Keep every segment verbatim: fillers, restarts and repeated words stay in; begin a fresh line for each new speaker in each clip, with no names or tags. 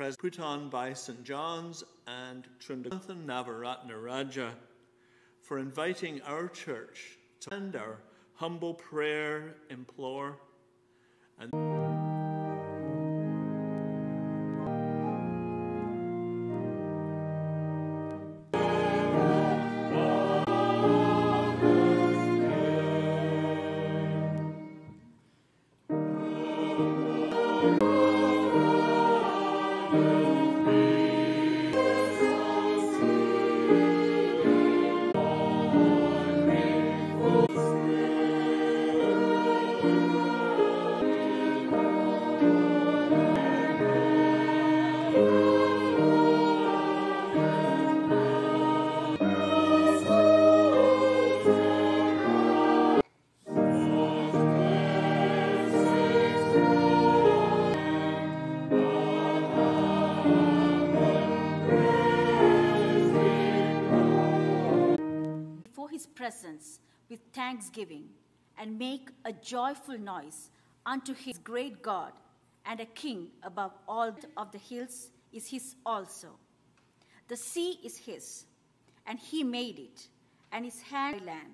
pres put on by Saint John's and Trundagathan Navaratnaraja for inviting our church to end our humble prayer, implore, and
presence with thanksgiving, and make a joyful noise unto his great God, and a king above all of the hills is his also. The sea is his, and he made it, and his hand land.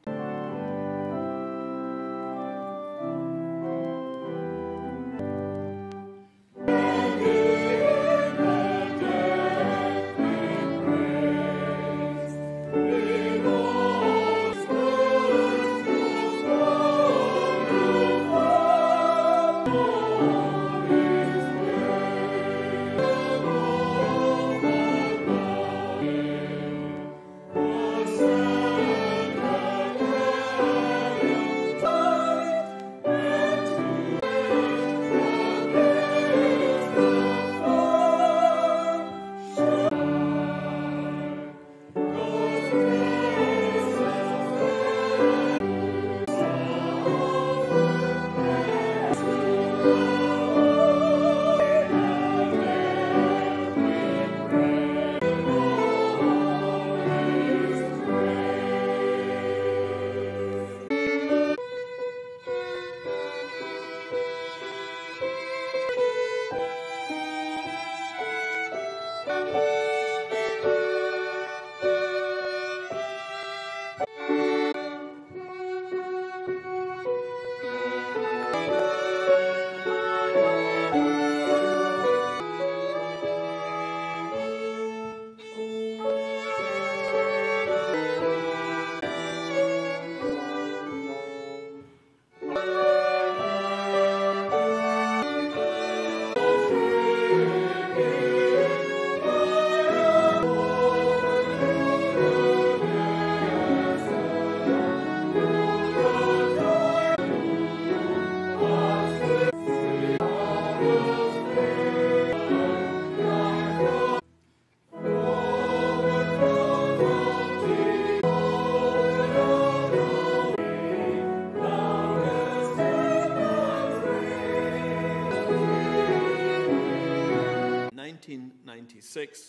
nineteen ninety-six,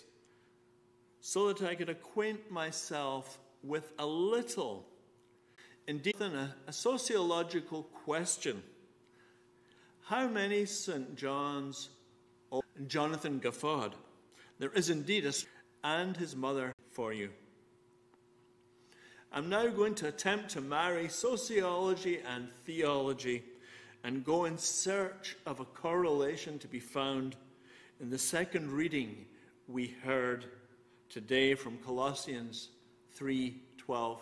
so that I could acquaint myself with a little, indeed a, a sociological question. How many Saint John's, oh, Jonathan Gaffard, there is indeed a, and his mother for you. I'm now going to attempt to marry sociology and theology and go in search of a correlation to be found in the second reading we heard today from Colossians three twelve.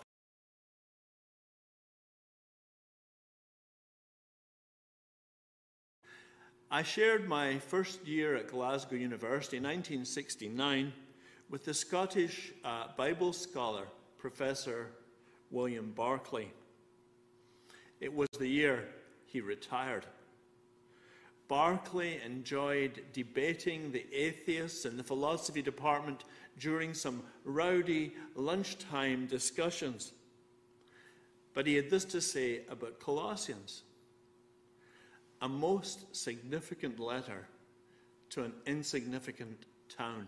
I shared my first year at Glasgow University in nineteen sixty-nine with the Scottish uh, Bible scholar, Professor William Barclay. It was the year he retired. Barclay enjoyed debating the atheists in the philosophy department during some rowdy lunchtime discussions. But he had this to say about Colossians: a most significant letter to an insignificant town.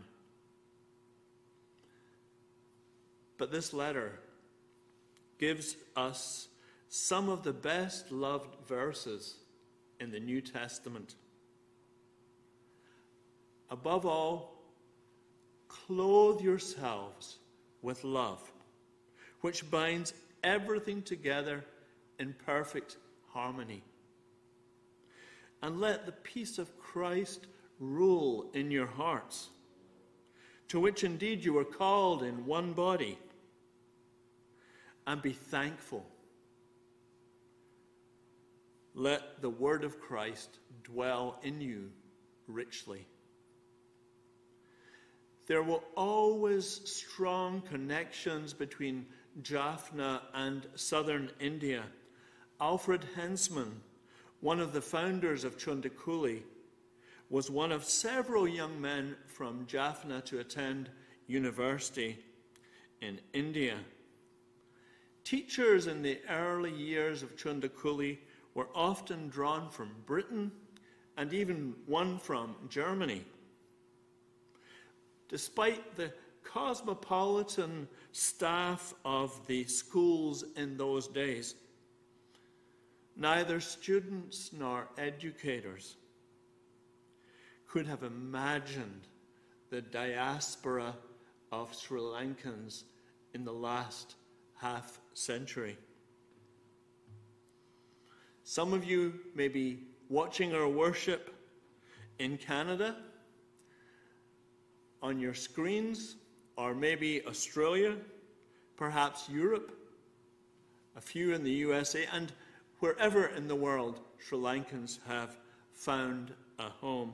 But this letter gives us some of the best loved verses in the New Testament. above all, clothe yourselves with love, which binds everything together in perfect harmony. And let the peace of Christ rule in your hearts, to which indeed you were called in one body, and be thankful. Let the word of Christ dwell in you richly. There were always strong connections between Jaffna and southern India. Alfred Hensman, one of the founders of Chundakuli, was one of several young men from Jaffna to attend university in India. Teachers in the early years of Chundakuli were often drawn from Britain and even one from Germany. Despite the cosmopolitan staff of the schools in those days, neither students nor educators could have imagined the diaspora of Sri Lankans in the last half century. Some of you may be watching our worship in Canada on your screens, or maybe Australia, perhaps Europe, a few in the U S A, and wherever in the world Sri Lankans have found a home.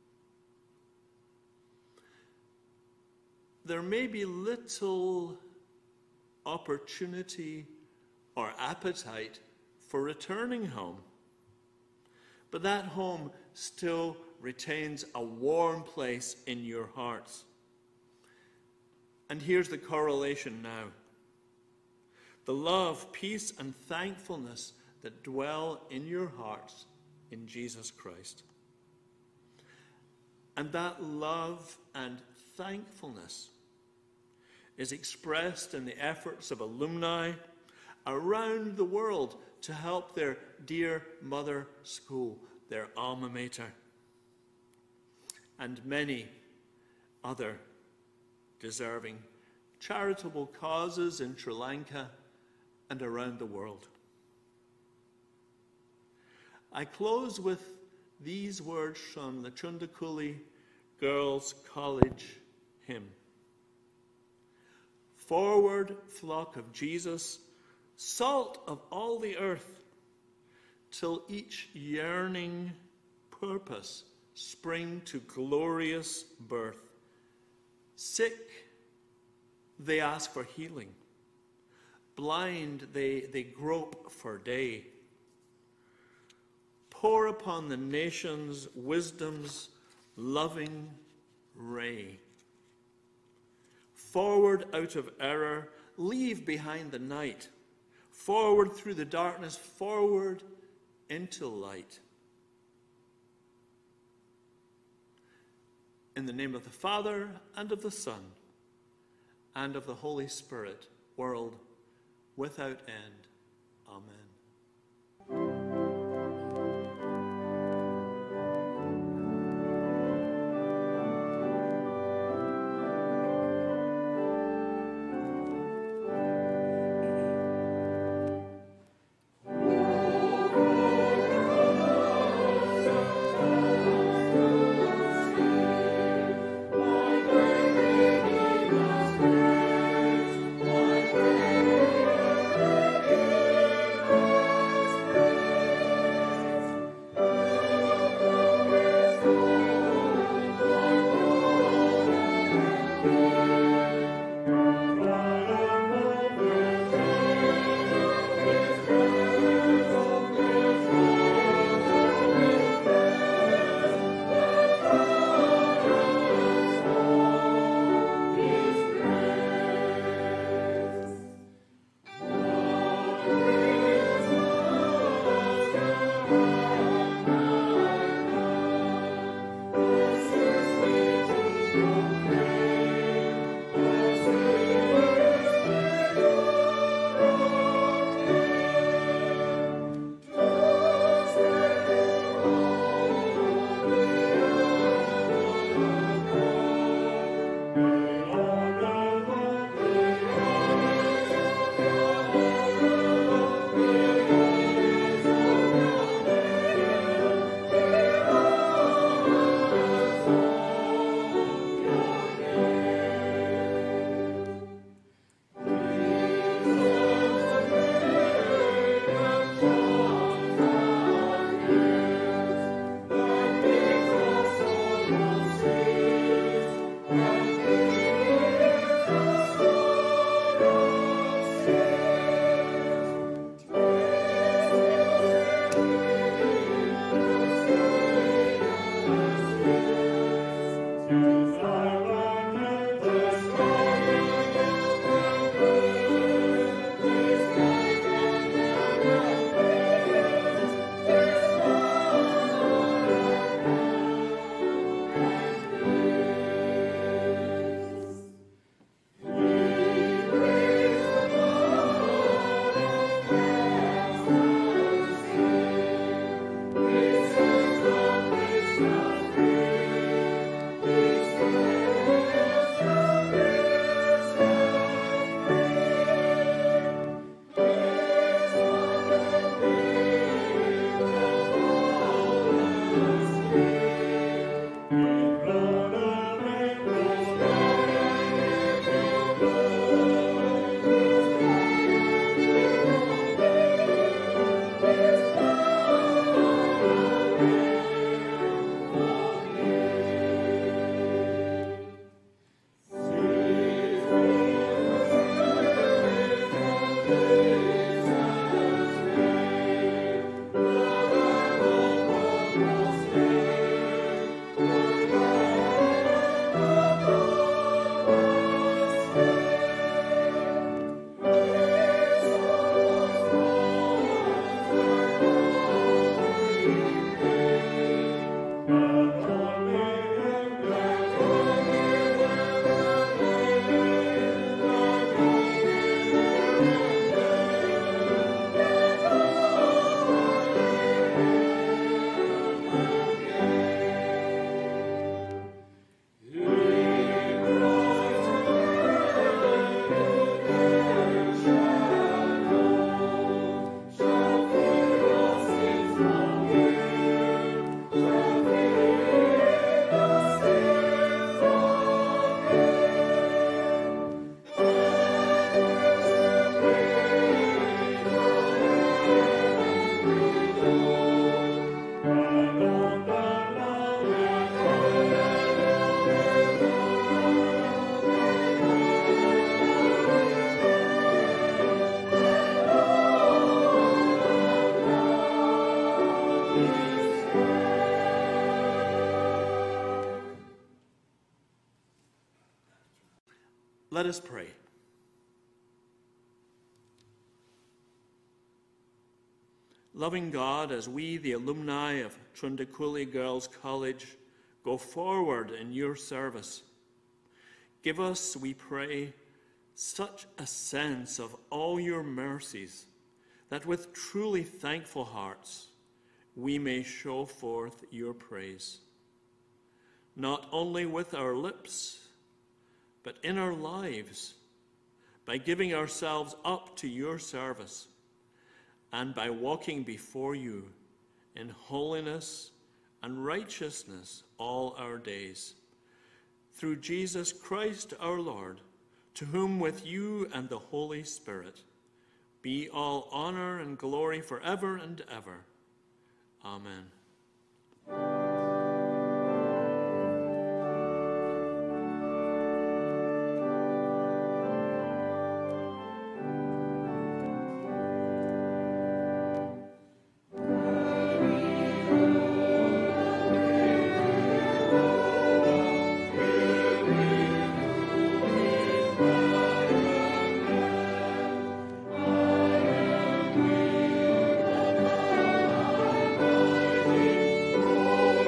There may be little opportunity or appetite for returning home, but that home still retains a warm place in your hearts. And here's the correlation now. The love, peace, and thankfulness that dwell in your hearts in Jesus Christ. And that love and thankfulness is expressed in the efforts of alumni around the world to help their dear mother school, their alma mater, and many other deserving charitable causes in Sri Lanka and around the world. I close with these words from the Chundakuli Girls' College hymn. Forward, flock of Jesus, salt of all the earth, till each yearning purpose spring to glorious birth. Sick, they ask for healing. Blind, they, they grope for day. Pour upon the nations wisdom's loving ray. Forward out of error, leave behind the night. Forward through the darkness, forward into light. In the name of the Father, and of the Son, and of the Holy Spirit, world without end. Amen. Let us pray. Loving God, as we, the alumni of Trundakuli Girls College, go forward in your service, give us, we pray, such a sense of all your mercies that with truly thankful hearts we may show forth your praise, not only with our lips, but in our lives, by giving ourselves up to your service and by walking before you in holiness and righteousness all our days. Through Jesus Christ our Lord, to whom with you and the Holy Spirit be all honor and glory forever and ever. Amen.
Thank you.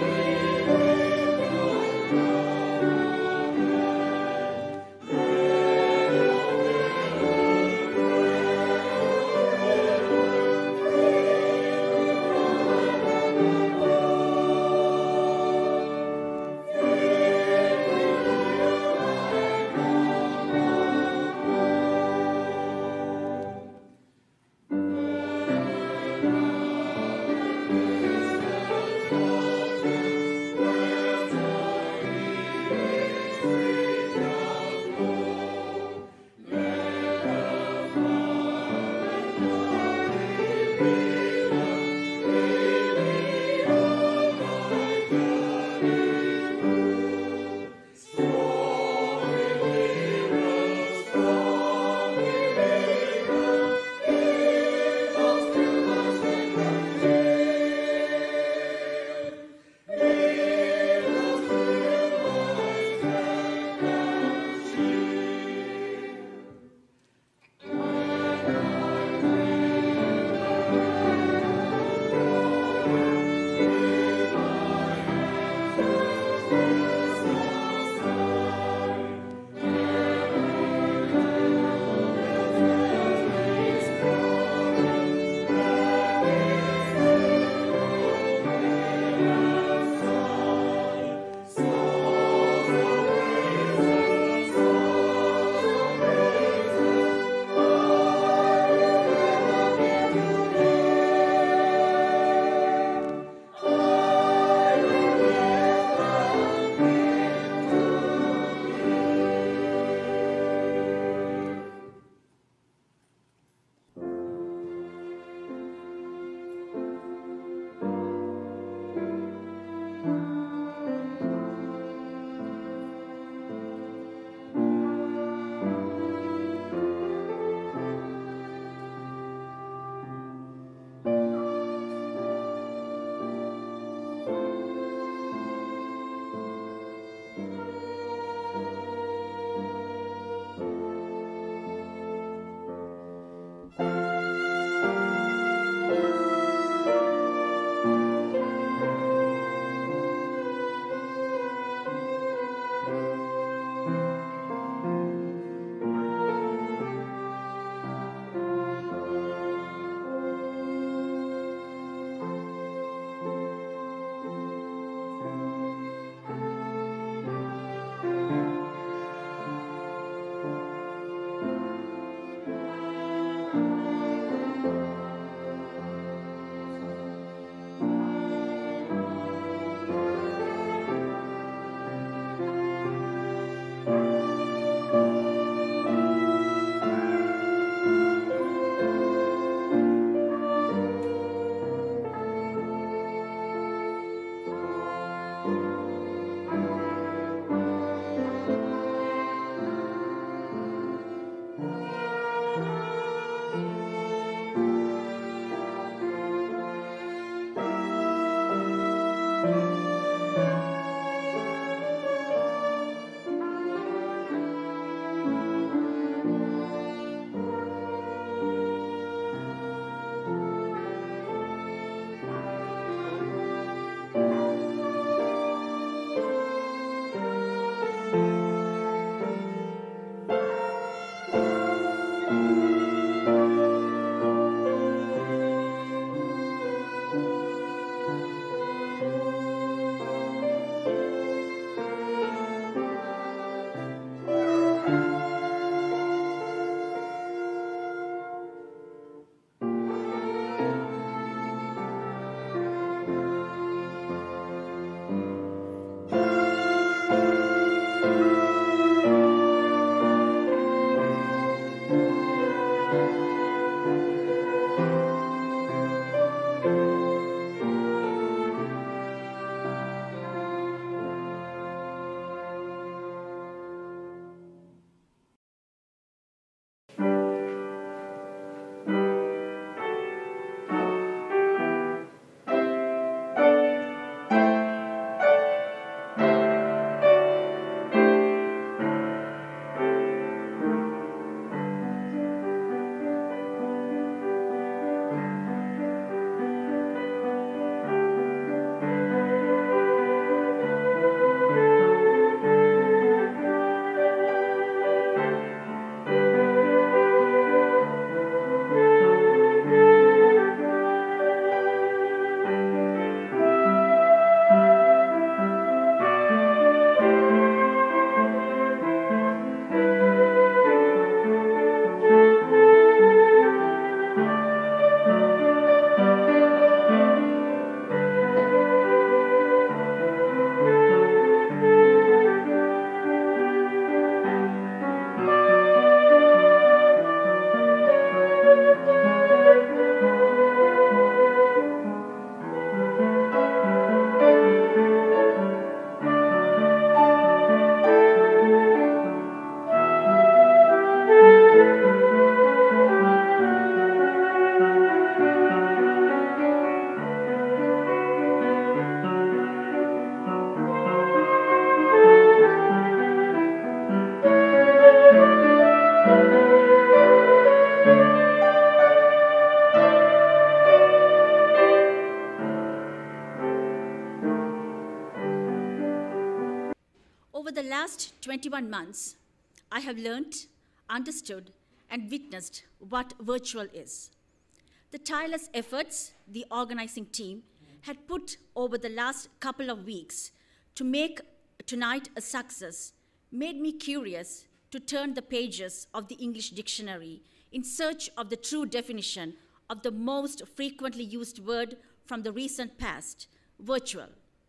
Over the last twenty-one months, I have learned, understood, and witnessed what virtual is. The tireless efforts the organizing team had put over the last couple of weeks to make tonight a success made me curious to turn the pages of the English dictionary in search of the true definition of the most frequently used word from the recent past, virtual.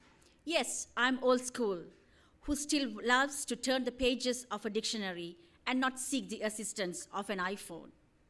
Yes, I'm old school, who still loves to turn the pages of a dictionary and not seek the assistance of an iPhone.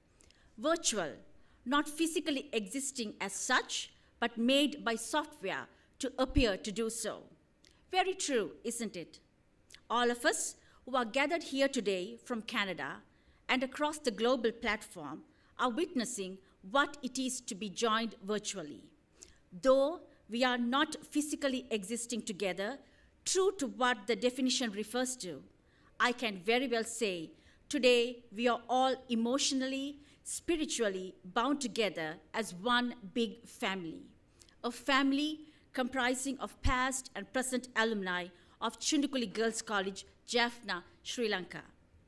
Virtual, not physically existing as such, but made by software to appear to do so. Very true, isn't it? All of us who are gathered here today from Canada and across the global platform are witnessing what it is to be joined virtually. Though we are not physically existing together, true to what the definition refers to, I can very well say today we are all emotionally, spiritually bound together as one big family. A family comprising of past and present alumni of Chundukuli Girls College, Jaffna, Sri Lanka.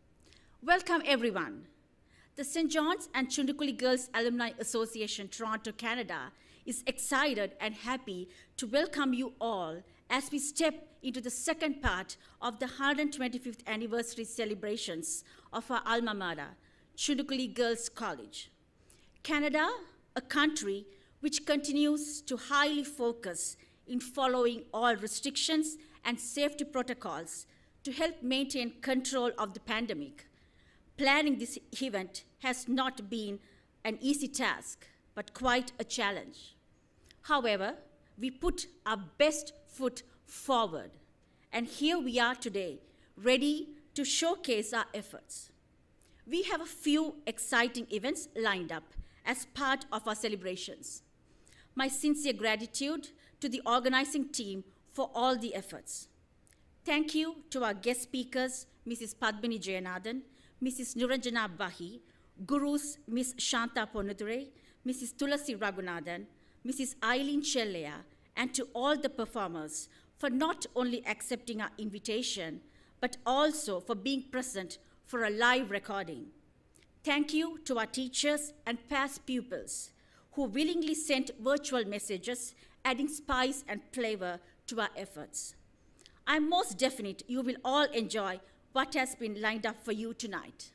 Welcome everyone. The Saint John's and Chundukuli Girls Alumni Association, Toronto, Canada is excited and happy to welcome you all as we step into the second part of the one hundred twenty-fifth anniversary celebrations of our alma mater, Chundukuli Girls College. Canada, a country which continues to highly focus in following all restrictions and safety protocols to help maintain control of the pandemic. Planning this event has not been an easy task, but quite a challenge. However, we put our best foot forward, and here we are today, ready to showcase our efforts. We have a few exciting events lined up as part of our celebrations. My sincere gratitude to the organizing team for all the efforts. Thank you to our guest speakers, Missus Padmini Jayanathan, Missus Nuranjana Bahi, Gurus Miz Shanta Ponudure, Missus Tulasi Raghunathan, Missus Eileen Chellea, and to all the performers for not only accepting our invitation, but also for being present for a live recording. Thank you to our teachers and past pupils who willingly sent virtual messages, adding spice and flavor to our efforts. I'm most definite you will all enjoy what has been lined up for you tonight.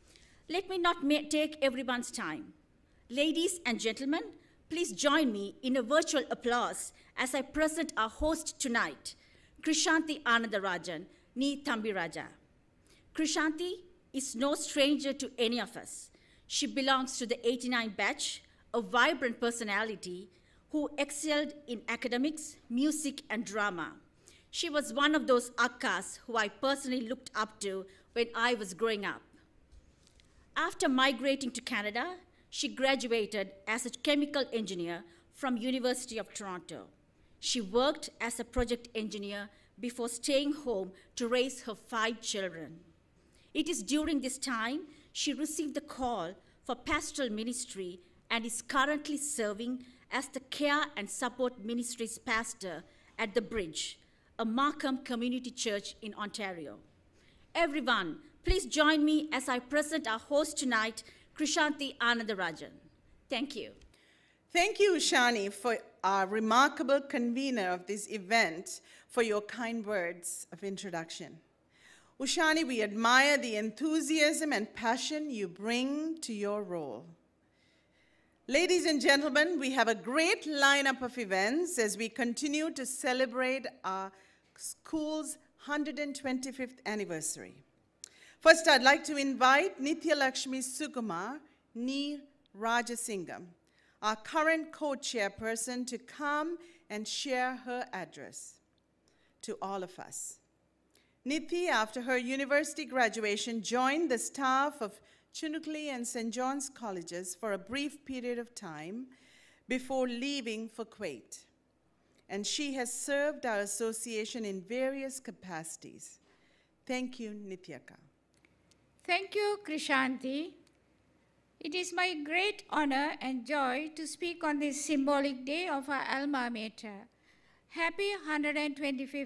Let me not take everyone's time. Ladies and gentlemen, please join me in a virtual applause as I present our host tonight, Krishanti Anandarajan, Nee Thambi Raja. Krishanti is no stranger to any of us. She belongs to the eighty-nine batch, a vibrant personality who excelled in academics, music, and drama. She was one of those akkas who I personally looked up to when I was growing up. After migrating to Canada, she graduated as a chemical engineer from University of Toronto. She worked as a project engineer before staying home to raise her five children. It is during this time she received the call for pastoral ministry and is currently serving as the Care and Support Ministries pastor at The Bridge, a Markham community church in Ontario. Everyone, please join me as I present our host tonight, Krishanti Anandarajan. Thank you.
Thank you, Shani, for our remarkable convener of this event, for your kind words of introduction. Ushani, we admire the enthusiasm and passion you bring to your role. Ladies and gentlemen, we have a great lineup of events as we continue to celebrate our school's one hundred twenty-fifth anniversary. First, I'd like to invite Nithya Lakshmi Sukumar Nee Rajasingham, our current co-chairperson, to come and share her address to all of us. Nithya, after her university graduation, joined the staff of Chundukuli and Saint John's colleges for a brief period of time before leaving for Kuwait. And she has served our association in various capacities. Thank you, Nithyaka.
Thank you, Krishanti. It is my great honor and joy to speak on this symbolic day of our alma mater. Happy one hundred twenty-fifth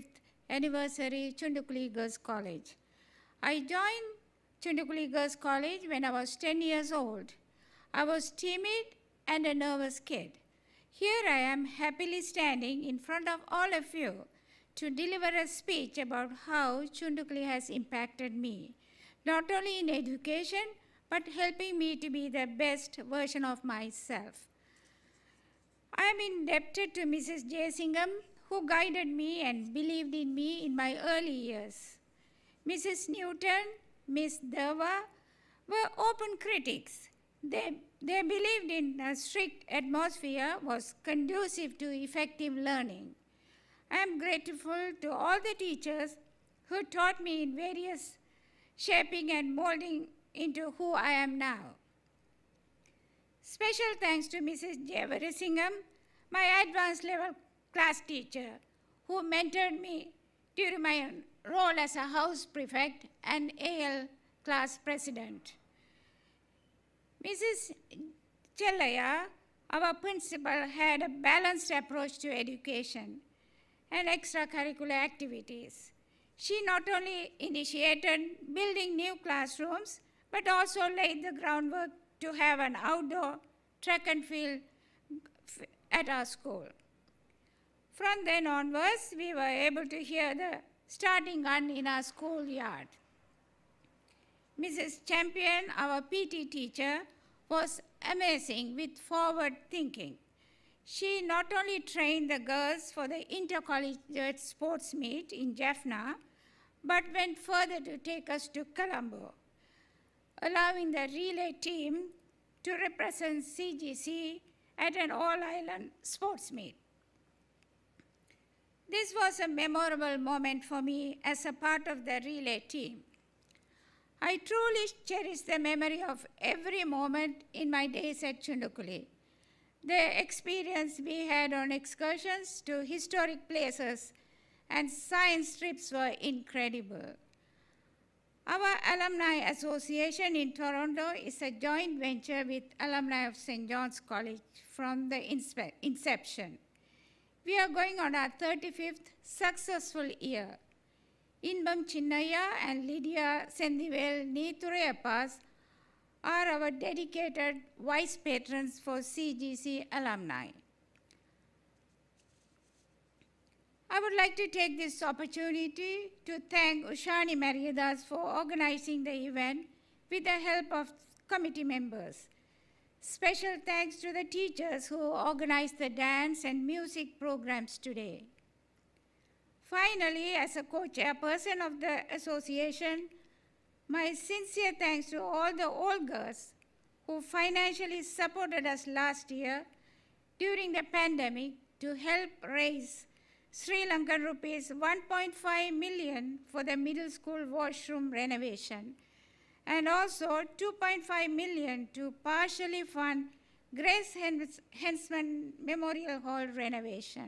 anniversary Chundukuli Girls College. I joined Chundukuli Girls College when I was ten years old. I was timid and a nervous kid. Here I am happily standing in front of all of you to deliver a speech about how Chundukuli has impacted me, not only in education, but helping me to be the best version of myself. I am indebted to Missus Jayasingham, who guided me and believed in me in my early years. Missus Newton, Miss Deva were open critics. They, they believed in a strict atmosphere was conducive to effective learning. I am grateful to all the teachers who taught me in various shaping and molding into who I am now. Special thanks to Missus Jayasingham, my advanced level class teacher, who mentored me during my role as a house prefect and A L class president. Missus Chellaya, our principal, had a balanced approach to education and extracurricular activities. She not only initiated building new classrooms, but also laid the groundwork to have an outdoor track and field at our school. From then onwards, we were able to hear the starting gun in our schoolyard. Missus Champion, our P T teacher, was amazing with forward thinking. She not only trained the girls for the intercollegiate sports meet in Jaffna, but went further to take us to Colombo, allowing the relay team to represent C G C at an all-island sports meet. This was a memorable moment for me as a part of the relay team. I truly cherish the memory of every moment in my days at Chundukuli. The experience we had on excursions to historic places and science trips were incredible. Our Alumni Association in Toronto is a joint venture with alumni of Saint John's College from the inception. We are going on our thirty-fifth successful year. Inbam Chinnaya and Lydia Sendivel Neethurayappas are our dedicated vice patrons for C G C alumni. I would like to take this opportunity to thank Ushani Mariadas for organizing the event with the help of committee members. Special thanks to the teachers who organized the dance and music programs today. Finally, as a co-chairperson of the association, my sincere thanks to all the Olgas who financially supported us last year during the pandemic to help raise Sri Lankan rupees one point five million for the middle school washroom renovation, and also two point five million to partially fund Grace Hensman Memorial Hall renovation.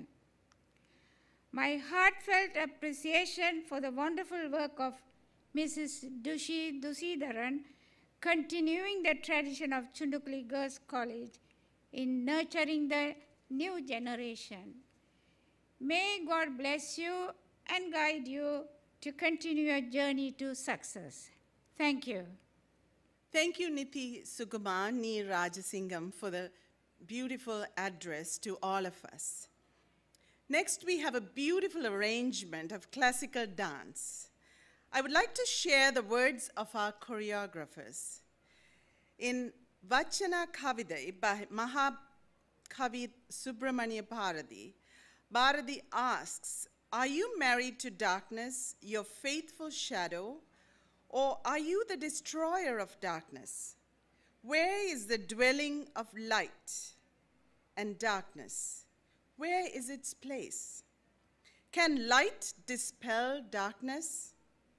My heartfelt appreciation for the wonderful work of Missus Dushi Dusidharan, continuing the tradition of Chundukuli Girls College in nurturing the new generation. May God bless you and guide you to continue your journey to success. Thank you.
Thank you, Nithi Sugama Ni Rajasingham, for the beautiful address to all of us. Next, we have a beautiful arrangement of classical dance. I would like to share the words of our choreographers. In Vachana Kavidai by Mahakavi Subramanya Bharati, Bharati asks, are you married to darkness, your faithful shadow, or are you the destroyer of darkness? Where is the dwelling of light and darkness? Where is its place? Can light dispel darkness?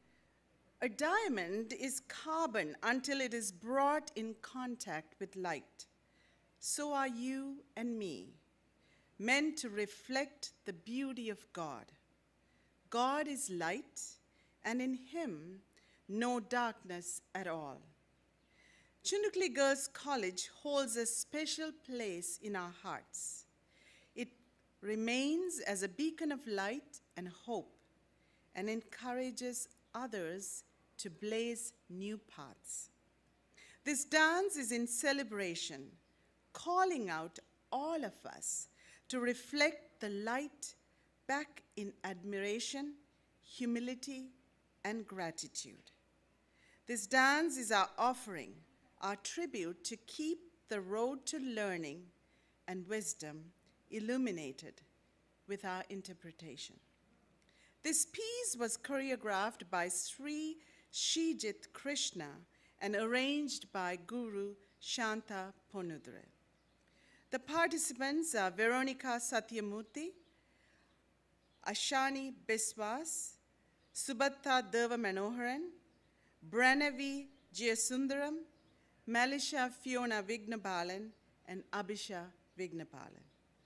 A diamond is carbon until it is brought in contact with light. So are you and me, meant to reflect the beauty of God. God is light, and in him, no darkness at all. Chundukuli Girls College holds a special place in our hearts. It remains as a beacon of light and hope and encourages others to blaze new paths. This dance is in celebration, calling out all of us to reflect the light back in admiration, humility, and gratitude. This dance is our offering, our tribute to keep the road to learning and wisdom illuminated with our interpretation. This piece was choreographed by Sri Shijit Krishna and arranged by Guru Shanta Ponudre. The participants are Veronica Satyamurthy, Ashani Biswas, Subatta Deva Manoharan, Branavi Jayasundaram, Malisha Fiona Vignabalan, and Abhisha Vignabalan.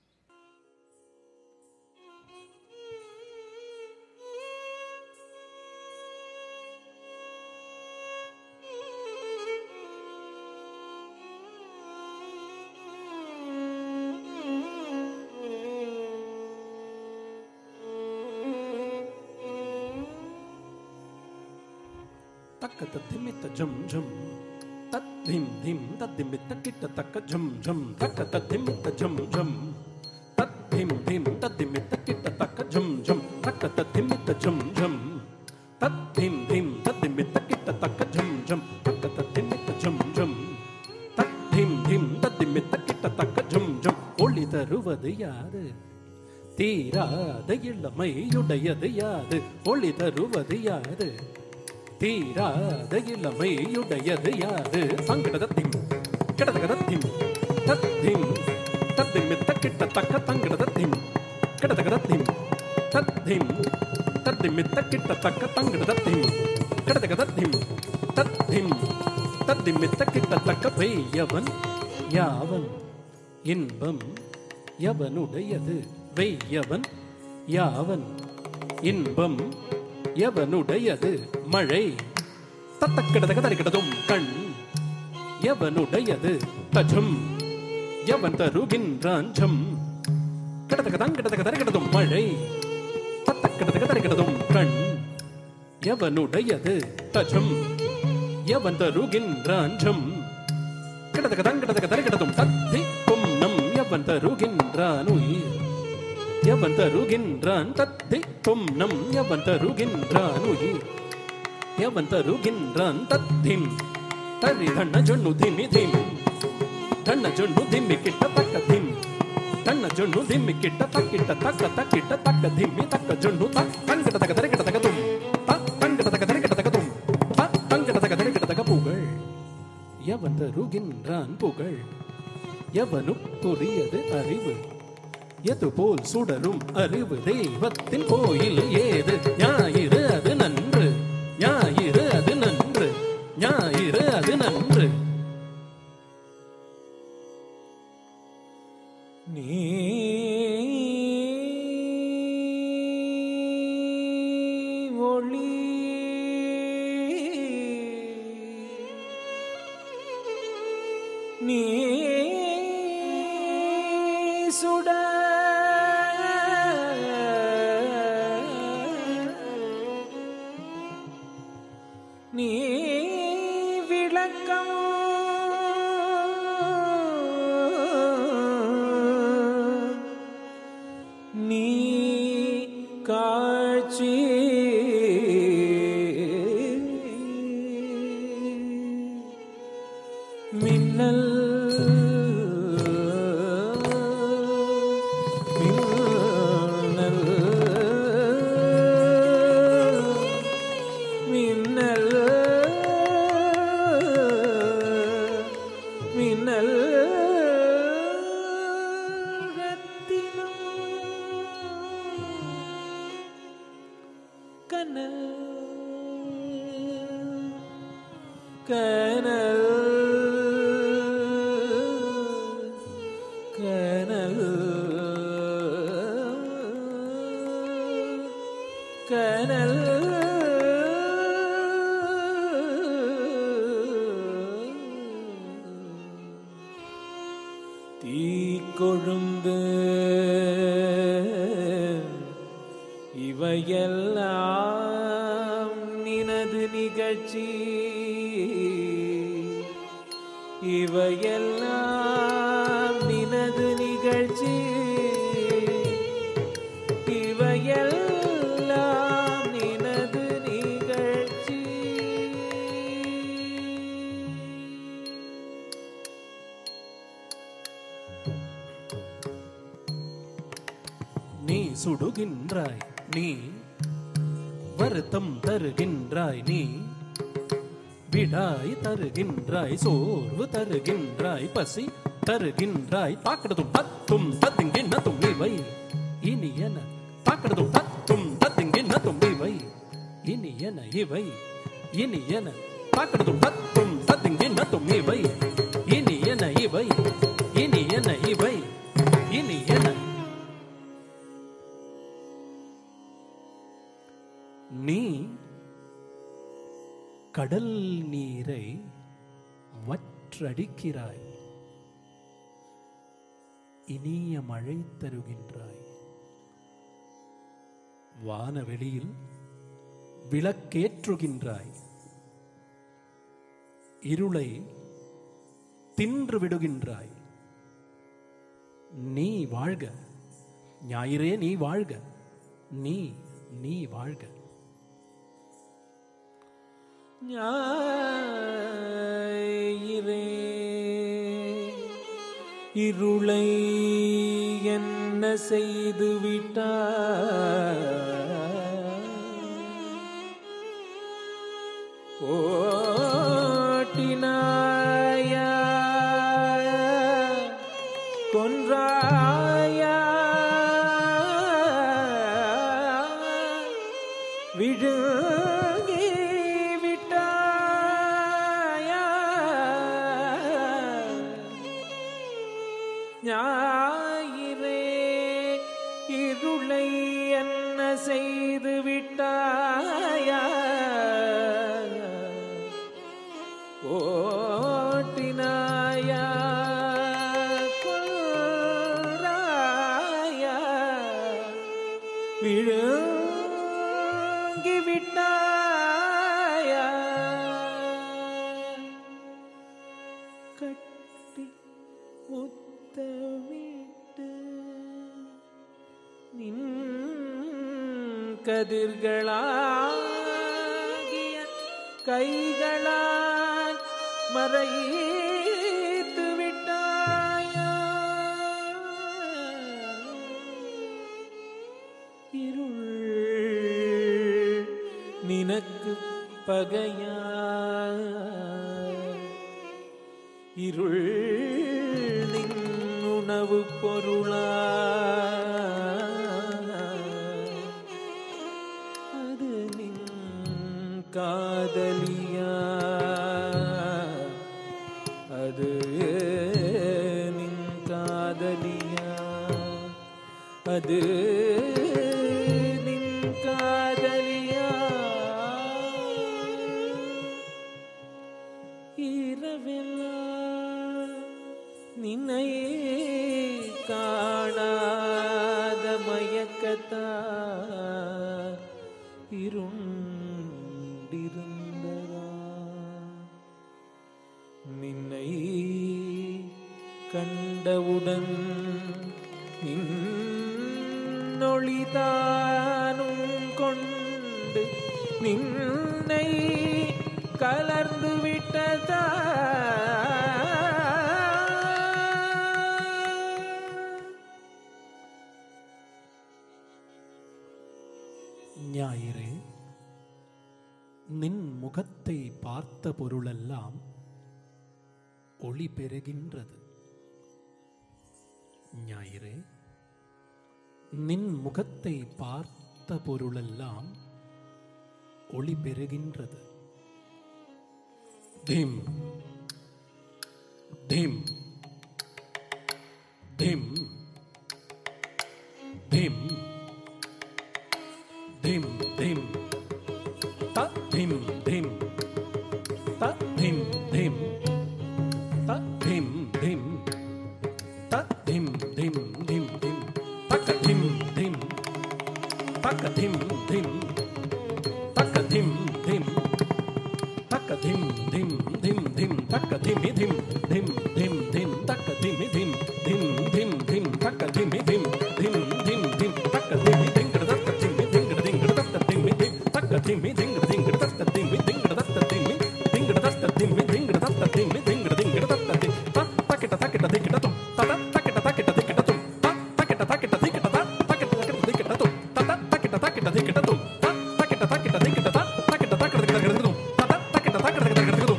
Takata dimita jum jum, tat dim dim, tat dimita kita taka jum jum, takata dimita jum jum, tat dim dim, tat dimita kita taka jum jum, takata dimita jum jum, tat dim dim, tat dimita kita taka jum jum, takata dimita jum jum, tat dim dim, tat dimita kita taka jum jum. ஒளி தருவது யாது, தீராத இளமையுடையது யாது, ஒளி தருவது யாது, தீராத இளமையுடையது யாது. சங்கடதத்திம் கிடதகதத்திம் தத்திம் தத்திமித்த கிட்டத்தக்க தங்கடதத்திம் கிடதகதத்திம் தத்திம் தத்திமித்த கிட்டத்தக்க தங்கடதத்திம் கிடதகதத்திம் தத்திம் தத்திமித்த கிட்டத்தக்க வெய்யவன் யாவன் இன்பம் எவனுடையது, வெய்யவன் யாவன் இன்பம் எவனுடையது. மழை தத்தக்கிடதக தரிக்கிடதும் கண் எவனுடையது. தஜம் எவன் தருகின்றான் ஜம் கிடதக தங்கிடதக தரிக்கிடதும் மழை தத்தக்கிடதக தரிக்கிடதும் கண் எவனுடையது. தஜம் எவன் தருகின்றான் ஜம் கிடதக தங்கிடதக தரிக்கிடதும் தத்தி பொன்னம் எவன் தருகின்றான் உயிர் எவன் தருகின்றான் தத்தி பொன்னம் எவன் தருகின்றான் உயிர் எவன் தருகின்றான் தத்திம் தரி தன்ன ஜொன்னு திமி திம் தன்ன ஜொன்னு திம்மி கிட்ட தக்க திம் தன்ன ஜொன்னு திம்மி கிட்ட தக்கிட்ட தக்க தக்கிட்ட தக்க திம்மி தக்க ஜொன்னு தக் தங்கிட்ட தக்க தரிக்கிட்ட தக்க தும் தக் தங்கிட்ட தக்க தரிக்கிட்ட தக்க தும் தக் தங்கிட்ட தக்க தரிக்கிட்ட தக்க புகழ் எவன் தருகின்றான் புகழ் எவனுக்குரியது அறிவு எதுபோல் சுடரும் அறிவு தெய்வத்தின் கோயில் ஏது. ஞாயிறு அது நன்று, ஞாயிறு அது நன்று, ஞாயிறு அது நன்று. நீ ஒளி நீ சுட நீ விளக்கம் நீ காட்சி மின்னல் இவையெல்லாம் நிகழ்ச்சி இவையெல்லாம் நினது நிகழ்ச்சி இவையெல்லாம் நினது நிகழ்ச்சி. நீ சுடுகின்றாய், நீ வருத்தம் தருகின்றாய், நீ விடாய் தருகின்றாய், சோர்வு தருகின்றாய், பசி தருகின்றாய். தாக்கடதும் தத்தும் தத்திங்கின்னதும் இவை இனியன, தாக்கடதும் தத்தும் தத்திங்கின்னதும் இவை இனியன, இவை இனியன, தாக்கடதும் தத்தும் தத்திங்கின்னதும் இவை இனியன, இவை இனியன, இவை இனியன. நீ கடல் நீரை வற்றடிக்கிறாய், இனிய மழை தருகின்றாய். வானவெளியில் விளக்கேற்றுகின்றாய், இருளை தின்று விடுகின்றாய். நீ வாழ்க ஞாயிறே, நீ வாழ்க, நீ நீ வாழ்க. ஞாயிறே இருளை என்ன செய்து விட்டாய், ஓட்டினாயா கொன்றாயா விழுங்கி விட்டாயா. ஞாயிறே இருளை என்ன செய்து விட்டாயா, ஓட்டினாயா கொன்றாயா விழுங்கி விட்டாயா. கட்டி முத்தமிட்டு நின் கதிர்களாகிய கைகளால் மறைத்து விட்டாயா. இருள் நினக்கு பகையா, இருள் நின் உணவு பொருளா, அது நின் காதலியா, அது நின் காதலியா, அது நின் காதலியா. இரவெல்லாம் நின்னை காணாத மயக்கத்தா இருண்டிருந்ததா. நின்னை கண்டவுடன் நின்னொளிதானும் கொண்டு நின்னை கலர்ந்து விட்டதா. ஞாயிறே நின் முகத்தை பார்த்த பொருளெல்லாம் ஒளி பெறுகின்றது. ஞாயிறே நின் முகத்தை பார்த்த பொருளெல்லாம் ஒளி பெறுகின்றது. திம் திம் திம் திம் திம் திம் த திம் திம் த திம் திம் த திம் திம் த திம் திம் திம் திம் தக்க திம் திம் தக்க திம் திம் தக்க திம் திம் dimmi dingda dingda dasta dimmi dingda dasta dimmi dingda dasta dimmi dingda dasta dimmi dingda dingda dasta dimmi ta takita takita dikita tum ta ta takita takita dikita tum ta takita takita dikita ta takita takita dikita tum ta ta takita takita dikita tum ta takita takita dikita ta takita takita dikita tum ta ta takita takita dikita tum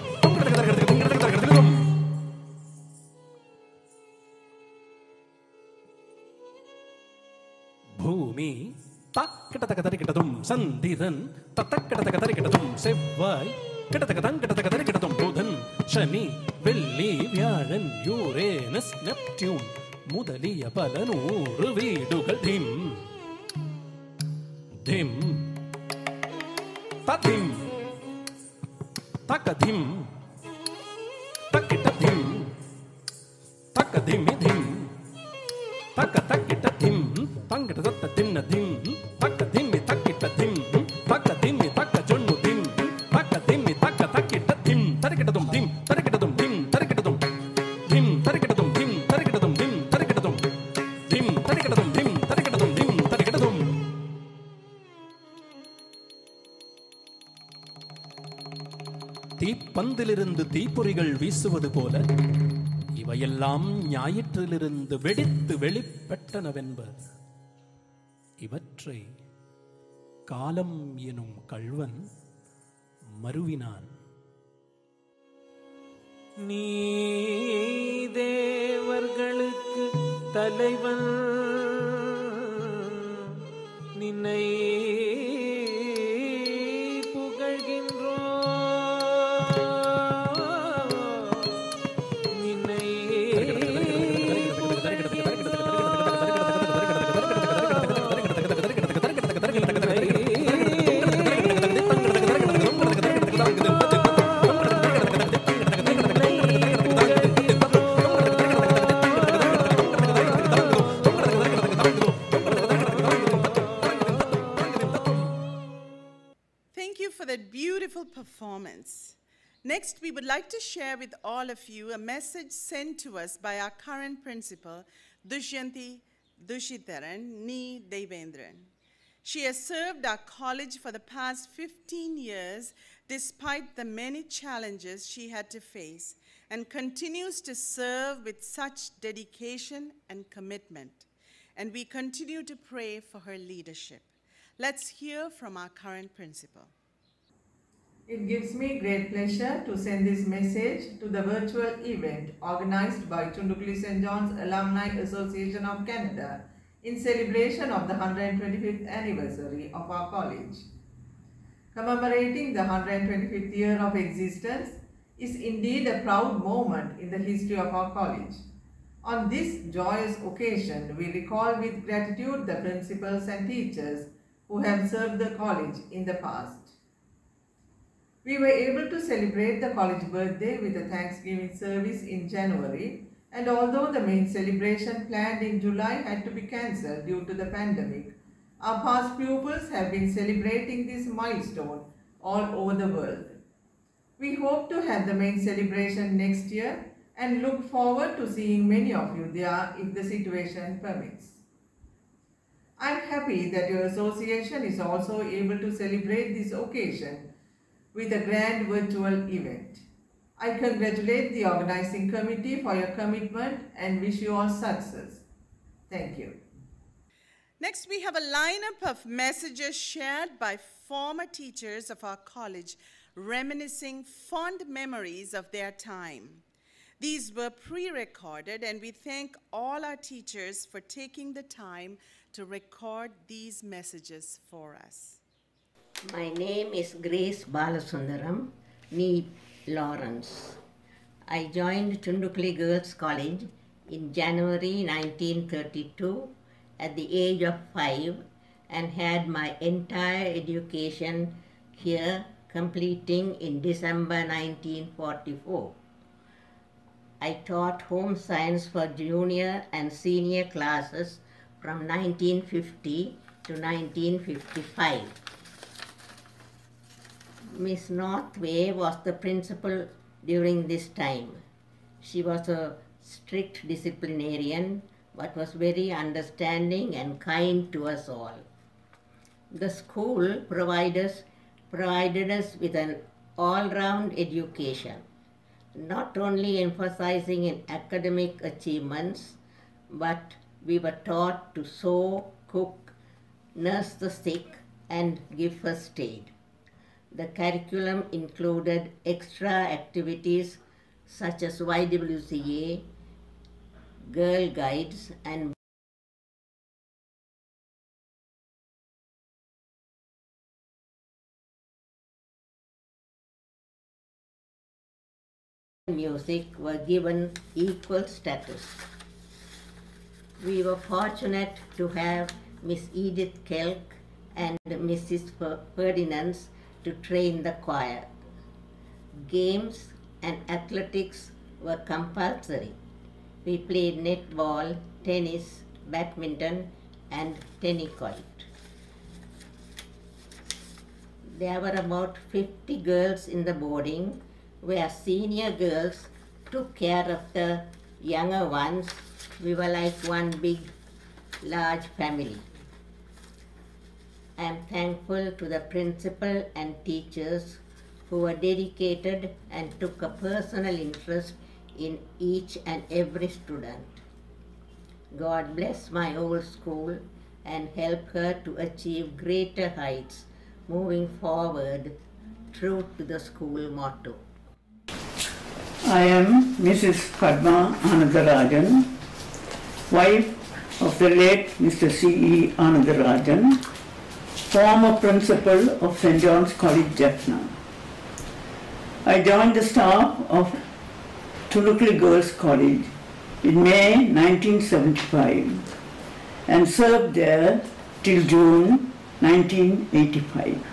பூமி தக்கிட்டத்தக்கதறிக்கிட்டதும் சந்திரன் தத்தக்கிட்டத்தக்கதறிக்கிட்டதும் செவ்வாய் கிட்டத்தக்கதான் கிட்டத்தக்கதறிக்கிட்டதும் புதன் சனி வெள்ளி வியாழன் Uranus Neptune முதலிய பல நூறு வீடுகள் திம் திம் தத்திம் தக்கதிம் தக்கிட்டதிம் தக்கதிமி திம் தக்க தக்கிட்ட திம் தங்கிட்ட தத்த தின்ன திம் தக்க திம்மி தக்கிட்ட திம் தக்க திம்மி தக்க ஜொன்னு திம் தக்க திம்மி தக்க தக்கிட்ட திம் தரிக்கிட்டதும் திம் தரிக்கிட்டதும் திம் தரிக்கிட்டதும் திம் தரிக்கிட்டதும் திம் தரிக்கிட்டதும் திம் தரிக்கிட்டதும் திம் தரிக்கிட்டதும் திம் தரிக்கிட்டதும் திம் தரிக்கிட்டதும் தீப்பந்திலிருந்து தீப்பொறிகள் வீசுவது போல இவையெல்லாம் ஞாயிற்றிலிருந்து வெடித்து வெளிப்பட்டனவென்பர். இவற்றை காலம் எனும் கள்வன் மருவினான்.
நீ தேவர்களுக்கு தலைவன், நின்னை
performance. Next, we would like to share with all of you a message sent to us by our current principal, Dushyanti Dushitaran Ni Devendran. She has served our college for the past fifteen years despite the many challenges she had to face, and continues to serve with such dedication and commitment. And we continue to pray for her leadership. Let's hear from our current principal.
It gives me great pleasure to send this message to the virtual event organized by Tundukuli Saint John's Alumni Association of Canada in celebration of the one hundred twenty-fifth anniversary of our college. Commemorating the one hundred twenty-fifth year of existence is indeed a proud moment in the history of our college. On this joyous occasion, we recall with gratitude the principals and teachers who have served the college in the past. We were able to celebrate the college birthday with a Thanksgiving service in January, and although the main celebration planned in July had to be cancelled due to the pandemic, our past pupils have been celebrating this milestone all over the world. We hope to have the main celebration next year and look forward to seeing many of you there if the situation permits. I am happy that your association is also able to celebrate this occasion with a grand virtual event. I congratulate the organizing committee for your commitment and wish you all success. Thank you.
Next, we have a lineup of messages shared by former teachers of our college, reminiscing fond memories of their time. These were pre-recorded, and we thank all our teachers for taking the time to record these messages for us.
My name is Grace Balasundaram, nee Lawrence. I joined Tundukuli Girls College in January nineteen thirty-two at the age of five and had my entire education here, completing in December nineteen forty-four. I taught home science for junior and senior classes from nineteen fifty to nineteen fifty-five. Miss Northway was the principal during this time. She was a strict disciplinarian, but was very understanding and kind to us all. The school provided, provided us with an all-round education, not only emphasizing in academic achievements, but we were taught to sew, cook, nurse the sick, and give first aid. The curriculum included extra activities such as Y W C A, Girl Guides, and music were given equal status. We were fortunate to have Miss Edith Kelk and Missus Ferdinand to train the choir. Games and athletics were compulsory. We played netball, tennis, badminton, and tennis-quoit. There were about fifty girls in the boarding, where senior girls took care of the younger ones. We were like one big, large family. I am thankful to the principal and teachers who were dedicated and took a personal interest in each and every student. God bless my old school and help her to achieve greater heights moving forward, true to the school motto.
I am Missus Padma Anandarajan, wife of the late Mister C E Anandarajan, former principal of Saint John's College, Jaffna. I joined the staff of Tundukly Girls College in May nineteen seventy-five and served there till June nineteen eighty-five.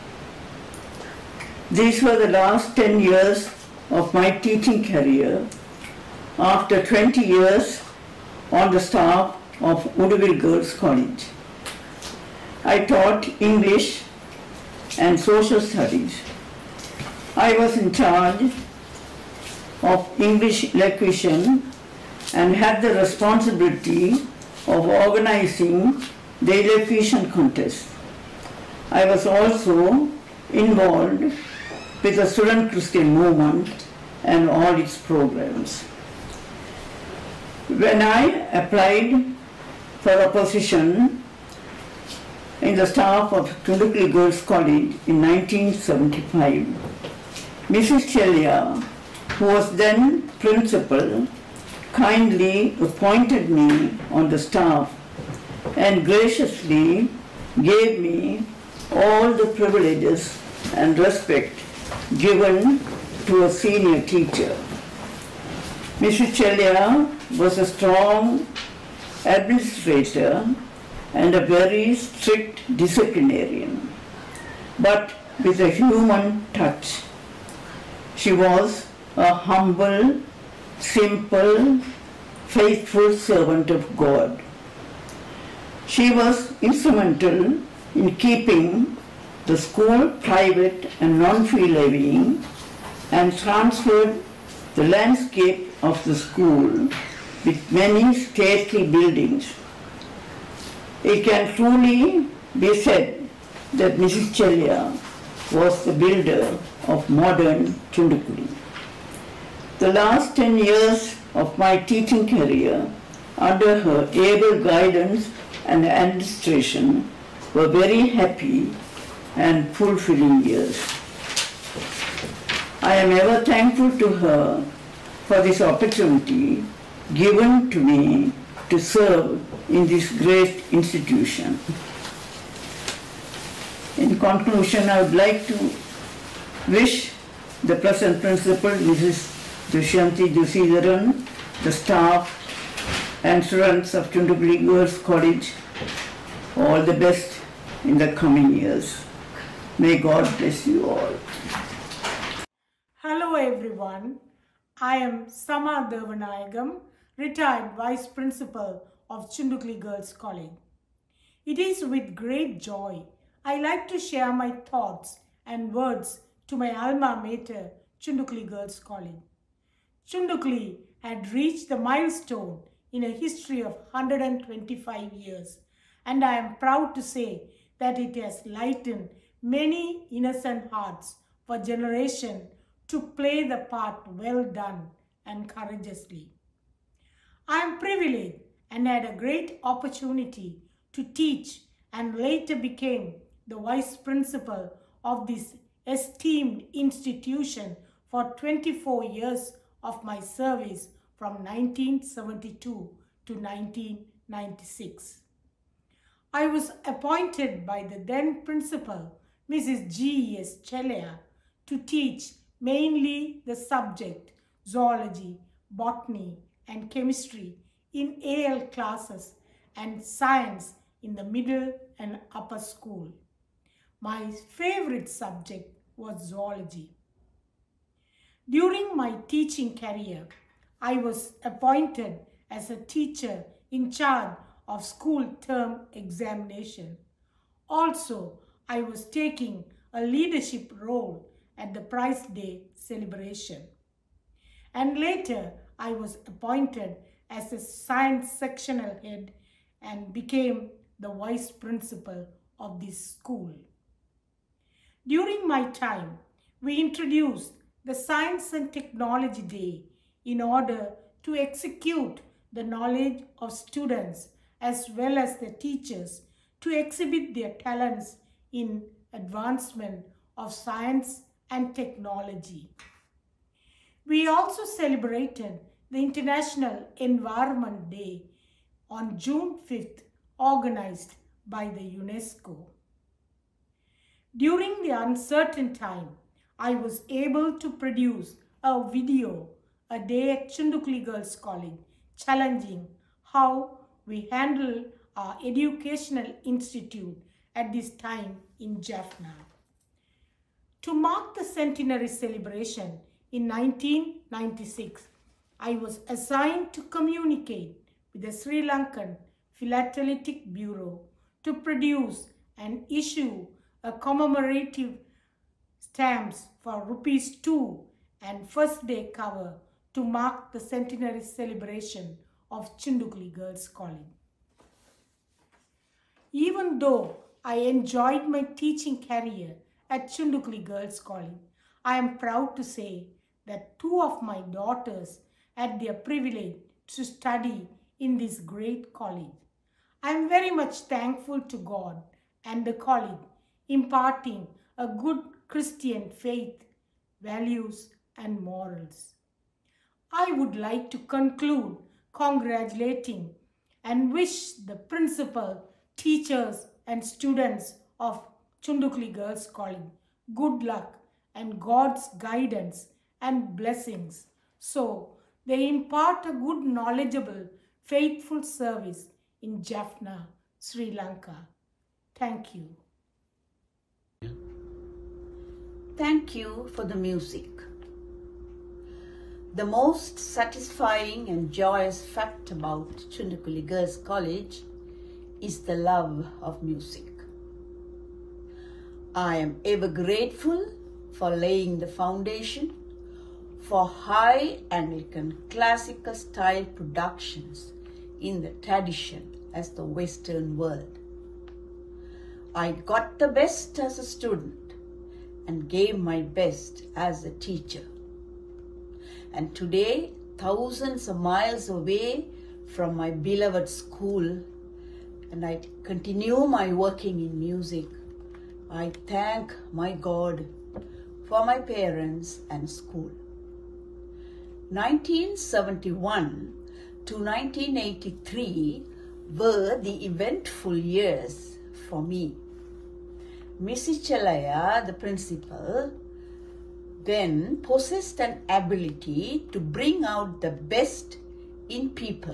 These were the last ten years of my teaching career after twenty years on the staff of Woodville Girls College. I taught English and social studies. I was in charge of English elocution and had the responsibility of organizing the elocution contest. I was also involved with the Student Christian Movement and all its programs. When I applied for a position in the staff of Tundukly Girls College in nineteen seventy-five, Missus Chelia, who was then principal, kindly appointed me on the staff and graciously gave me all the privileges and respect given to a senior teacher. Missus Chelia was a strong administrator and a very strict disciplinarian, but with a human touch. She was a humble, simple, faithful servant of God. She was instrumental in keeping the school private and non-fee levying and transferred the landscape of the school with many stately buildings. It can truly be said that Missus Chelia was the builder of modern Tundukly. The last ten years of my teaching career under her able guidance and administration were very happy and fulfilling years. I am ever thankful to her for this opportunity given to me to serve in this great institution. In conclusion, I would like to wish the present principal, Missus Dushanti Dusidharan, the staff and students of Tundukly Girls College all the best in the coming years. May God bless you all.
Hello everyone, I am Sama Devanayagam, retired Vice Principal of Tundukly Girls College. It is with great joy I like to share my thoughts and words to my alma mater, Tundukly Girls College. Tundukly had reached the milestone in a history of one hundred twenty-five years, and I am proud to say that it has lightened many innocent hearts for generation to play the part well done and courageously. I am privileged and had a great opportunity to teach and later became the vice principal of this esteemed institution for twenty-four years of my service from nineteen seventy-two to nineteen ninety-six. I was appointed by the then principal, Missus G E S Chelea, to teach mainly the subject zoology, botany, and chemistry in A L classes and science in the middle and upper school. My favorite subject was zoology. During my teaching career, I was appointed as a teacher in charge of school term examination. Also, I was taking a leadership role at the Prize Day celebration. And later, I was appointed as a science sectional head and became the vice principal of this school. During my time, we introduced the Science and Technology Day in order to execute the knowledge of students as well as the teachers to exhibit their talents in advancement of science and technology. We also celebrated the International Environment Day on June fifth, organized by the UNESCO. During the uncertain time, I was able to produce a video a day at Chundukli Girls College, challenging how we handle our educational institute at this time in Jaffna. To mark the centenary celebration in nineteen ninety-six, I was assigned to communicate with the Sri Lankan Philatelic Bureau to produce and issue a commemorative stamps for rupees two and first day cover to mark the centenary celebration of Chundukli Girls College. Even though I enjoyed my teaching career at Chundukli Girls College, I am proud to say that two of my daughters had the privilege to study in this great college. I am very much thankful to God and the college imparting a good Christian faith, values, and morals. I would like to conclude congratulating and wish the principal, teachers, and students of Chundukli Girls College good luck and God's guidance and blessings, so they impart a good, knowledgeable, faithful service in Jaffna, Sri Lanka. Thank you.
Thank you for the music. The most satisfying and joyous fact about Chundukli Girls College is the love of music. I am ever grateful for laying the foundation for high Anglican classical style productions in the tradition as the Western world. I got the best as a student and gave my best as a teacher. And today, thousands of miles away from my beloved school, and I continue my working in music, I thank my God for my parents and school. nineteen seventy-one to nineteen eighty-three were the eventful years for me. Missus Chelea, the principal, then possessed an ability to bring out the best in people.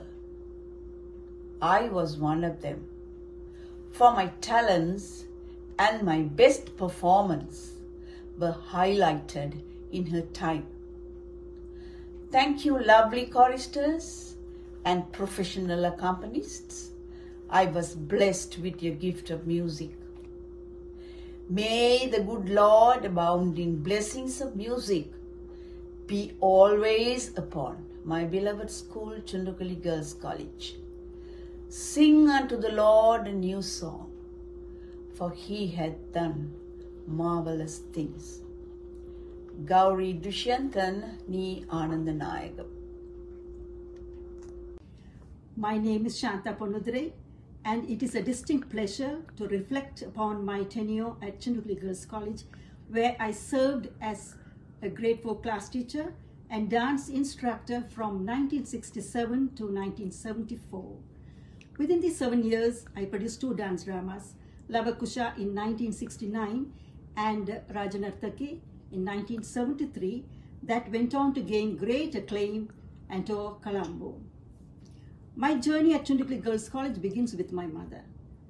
I was one of them. For my talents and my best performance were highlighted in her time. Thank you, lovely choristers and professional accompanists. I was blessed with your gift of music. May the good Lord abound in blessings of music be always upon my beloved school, Chundukli Girls College. Sing unto the Lord a new song, for he hath done marvelous things. Gauri Dushyantan ni Anandanayagam.
My name is Shanta Ponudre, and it is a distinct pleasure to reflect upon my tenure at Chindukli Girls College, where I served as a grade four class teacher and dance instructor from nineteen sixty-seven to nineteen seventy-four. Within these seven years, I produced two dance dramas, Lavakusha in nineteen sixty-nine and Rajanartaki in nineteen seventy-three, that went on to gain great acclaim and tour Colombo. My journey at Chindukli Girls College begins with my mother.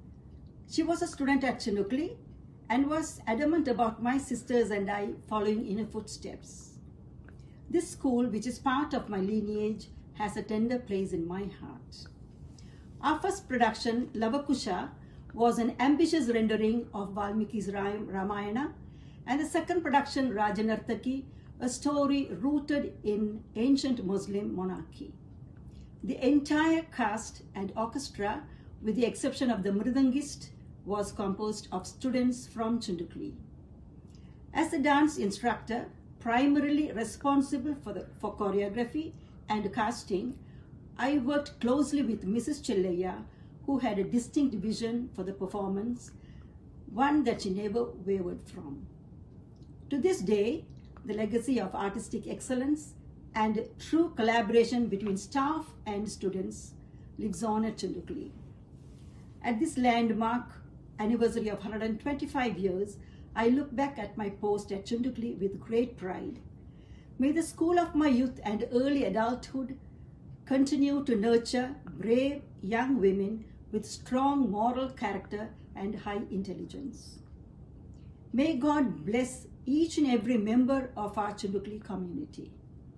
She was a student at Chindukli and was adamant about my sisters and I following in her footsteps. This school, which is part of my lineage, has a tender place in my heart. Our first production, Lavakusha, was an ambitious rendering of Valmiki's Ramayana, and the second production, Rajanartaki, a story rooted in ancient Muslim monarchy. The entire cast and orchestra, with the exception of the mridangist, was composed of students from Chindukli. As a dance instructor, primarily responsible for, the, for choreography and casting, I worked closely with Missus Chellaya, who had a distinct vision for the performance, one that she never wavered from. To this day, the legacy of artistic excellence and true collaboration between staff and students lives on at Chindukli. At this landmark anniversary of one hundred twenty-five years, I look back at my post at Chindukli with great pride. May the school of my youth and early adulthood continue to nurture brave young women with strong moral character and high intelligence. May God bless each and every member of our Chindukli community.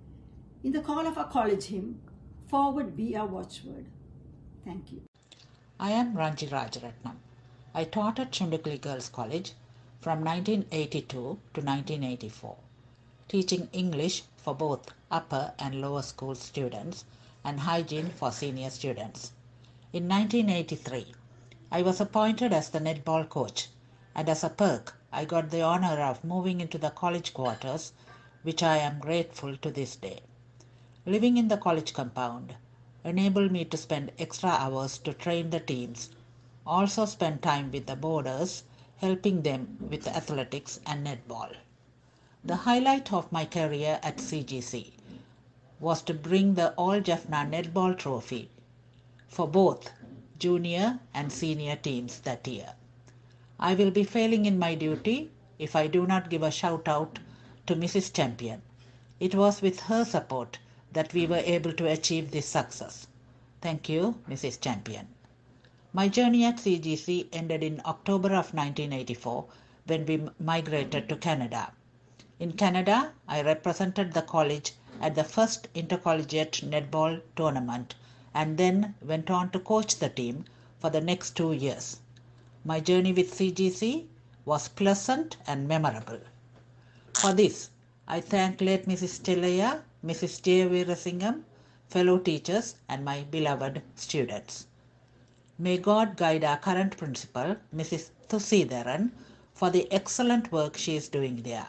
In the call of our college hymn, forward be our watchword. Thank you.
I am Ranji Rajaratnam. I taught at Chindukli Girls College from nineteen eighty-two to nineteen eighty-four, teaching English for both upper and lower school students and hygiene for senior students. In nineteen eighty-three, I was appointed as the netball coach, and as a perk, I got the honor of moving into the college quarters, which I am grateful to this day. Living in the college compound enabled me to spend extra hours to train the teams, also spend time with the boarders, helping them with athletics and netball. The highlight of my career at C G C was to bring the All Jaffna Netball Trophy for both junior and senior teams that year. I will be failing in my duty if I do not give a shout out to Missus Champion. It was with her support that we were able to achieve this success. Thank you, Missus Champion. My journey at C G C ended in October of nineteen eighty-four when we migrated to Canada. In Canada, I represented the college at the first intercollegiate netball tournament and then went on to coach the team for the next two years. My journey with C G C was pleasant and memorable. For this, I thank late Missus Chellaya, Missus J. Veerasingham, fellow teachers, and my beloved students. May God guide our current principal, Missus Thusidaran, for the excellent work she is doing there.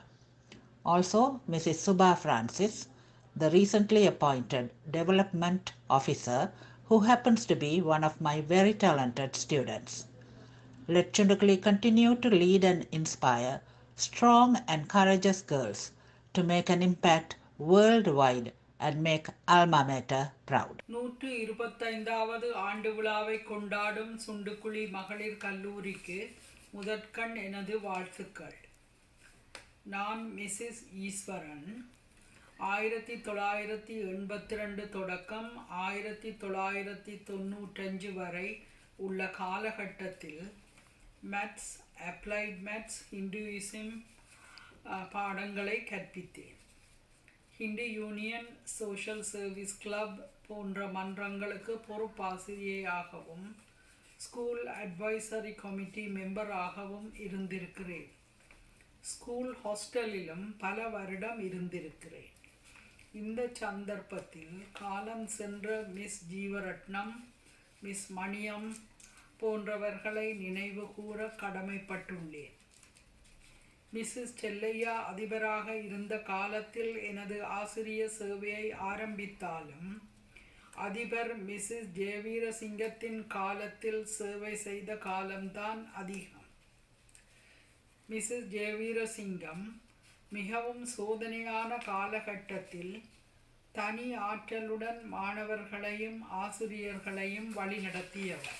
Also, Missus Subha Francis, the recently appointed development officer, who happens to be one of my very talented students. Let Chindukli continue to lead and inspire strong and courageous girls to make an impact worldwide and make Alma Mater proud.
நூற்று இருபத்தைந்தாவது ஆண்டு விழாவை கொண்டாடும் சுண்டுக்குழி மகளிர் கல்லூரிக்கு முதற்கண் எனது வாழ்த்துக்கள். நான் மிஸ்ஸஸ் ஈஸ்வரன். ஆயிரத்தி தொள்ளாயிரத்தி எண்பத்தி ரெண்டு தொடக்கம் ஆயிரத்தி தொள்ளாயிரத்தி தொண்ணூற்றஞ்சு வரை உள்ள காலகட்டத்தில் மேத்ஸ், அப்ளைட் மேத்ஸ், ஹிந்துயிசம் பாடங்களை கற்பித்தேன். Hindu union, social service club போன்ற மன்றங்களுக்கு பொறுப்பாசிரியையாகவும் ஸ்கூல் அட்வைசரி கமிட்டி மெம்பராகவும் இருந்திருக்கிறேன். ஸ்கூல் ஹாஸ்டலிலும் பல வருடம் இருந்திருக்கிறேன். இந்த சந்தர்ப்பத்தில் காலம் சென்ற மிஸ் ஜீவரட்னம், மிஸ் மணியம் போன்றவர்களை நினைவு கூற கடமைப்பட்டுள்ளேன். மிஸ்ஸஸ் செல்லையா அதிபராக இருந்த காலத்தில் எனது ஆசிரிய சேவையை ஆரம்பித்தாலும் அதிபர் மிஸ்ஸஸ் ஜெயவீரசிங்கத்தின் காலத்தில் சேவை செய்த காலம்தான் அதிகம். மிஸ்ஸஸ் ஜெயவீரசிங்கம் மிகவும் சோதனையான காலகட்டத்தில் தனி ஆற்றலுடன் மாணவர்களையும் ஆசிரியர்களையும் வழிநடத்தியவர்.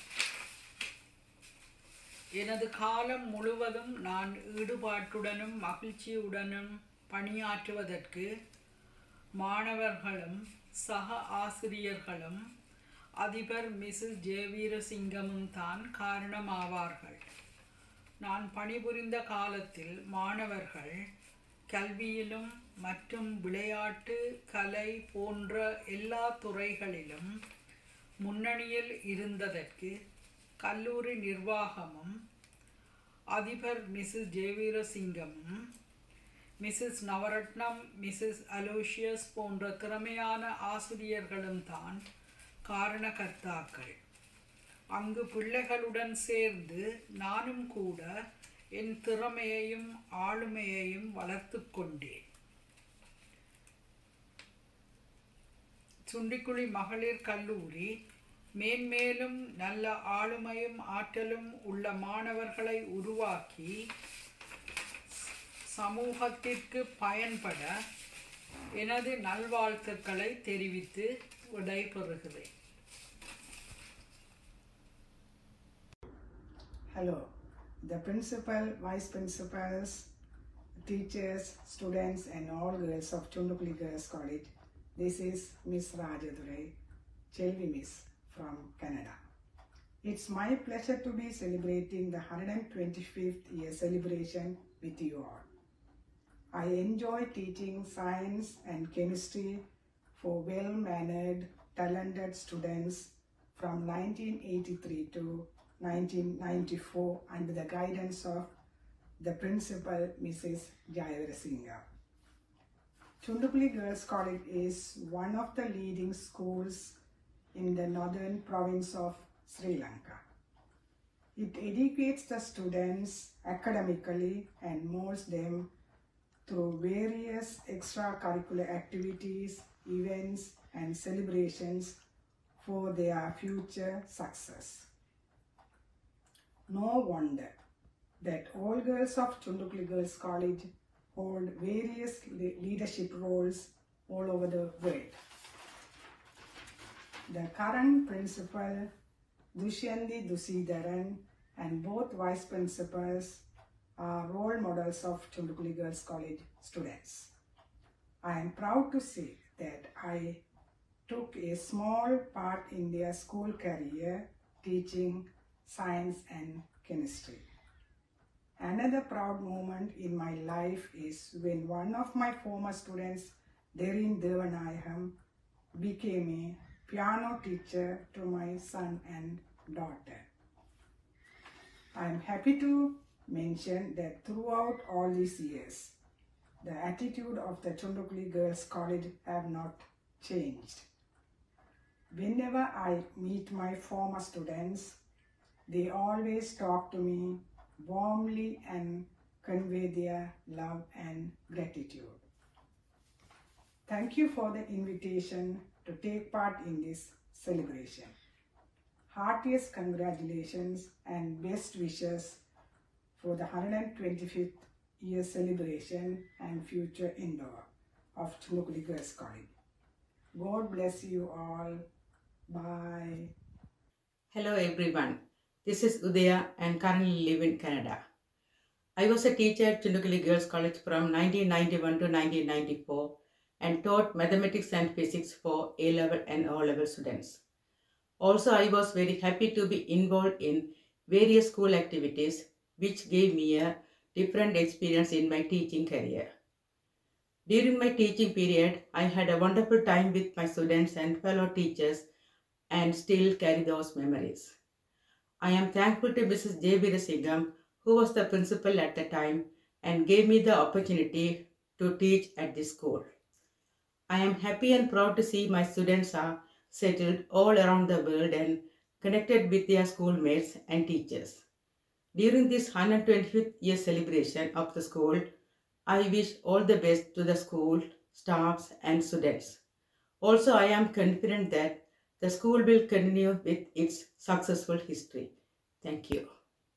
எனது காலம் முழுவதும் நான் ஈடுபாட்டுடனும் மகிழ்ச்சியுடனும் பணியாற்றுவதற்கு மாணவர்களும் சக ஆசிரியர்களும் அதிபர் மிஸ்ஸஸ் ஜெயவீரசிங்கமும் தான் காரணமாவார்கள். நான் பணிபுரிந்த காலத்தில் மாணவர்கள் கல்வியிலும் மற்றும் விளையாட்டு, கலை போன்ற எல்லா துறைகளிலும் முன்னணியில் இருந்ததற்கு கல்லூரி நிர்வாகமும் அதிபர் மிஸ்ஸஸ் ஜெயவீரசிங்கமும் மிஸ்ஸஸ் நவரத்னம், மிஸ்ஸஸ் அலோஷியஸ் போன்ற திறமையான ஆசிரியர்களும் தான் காரணகர்த்தாக்கள். அங்கு பிள்ளைகளுடன் சேர்ந்து நானும் கூட என் திறமையையும் ஆளுமையையும் வளர்த்து கொண்டேன். சுண்டிக்குளி மகளிர் கல்லூரி மேன்மேலும் நல்ல ஆளுமையும் ஆற்றலும் உள்ள மாணவர்களை உருவாக்கி சமூகத்திற்கு பயன்பட எனது நல்வாழ்த்துக்களை தெரிவித்து விடைபெறுகிறேன்.
Hello, the principal, vice principals, teachers, students and all girls of Chundukli Girls College. This is Miss Rajadurai, Chelvi Miss from Canada. It's my pleasure to be celebrating the one hundred twenty-fifth year celebration with you all. I enjoy teaching science and chemistry for well-mannered, talented students from nineteen eighty-three to nineteen ninety-four under the guidance of the principal, Missus Jayavirasinga. Chundukli Girls College is one of the leading schools in the northern province of Sri Lanka. It educates the students academically and molds them through various extracurricular activities, events and celebrations for their future success. No wonder that all girls of Chundukli Girls College hold various le leadership roles all over the world. The current principal, Dushyandi Dusidharan, and both vice principals are role models of Chundukli Girls College students. I am proud to say that I took a small part in their school career teaching science and chemistry. Another proud moment in my life is when one of my former students, Derin Devanayagam, became a piano teacher to my son and daughter. I am happy to mention that throughout all these years, the attitude of the Chundukli Girls College have not changed. Whenever I meet my former students, they always talk to me warmly and convey their love and gratitude. Thank you for the invitation to take part in this celebration. Heartiest congratulations and best wishes for the one hundred twenty-fifth year celebration and future endeavor of Chundukli Girls College. God bless you all. Bye.
Hello everyone. This is Udaya and currently live in Canada. I was a teacher at Chundukli Girls College from nineteen ninety-one to nineteen ninety-four and taught mathematics and physics for A-level and O-level students. Also, I was very happy to be involved in various school activities which gave me a different experience in my teaching career. During my teaching period, I had a wonderful time with my students and fellow teachers and still carry those memories. I am thankful to Missus Jayavirasingham, who was the principal at the time and gave me the opportunity to teach at this school. I am happy and proud to see my students are settled all around the world and connected with their schoolmates and teachers. During this one hundred twenty-fifth year celebration of the school, I wish all the best to the school, staffs and students. Also, I am confident that the school will continue with its successful history. Thank you.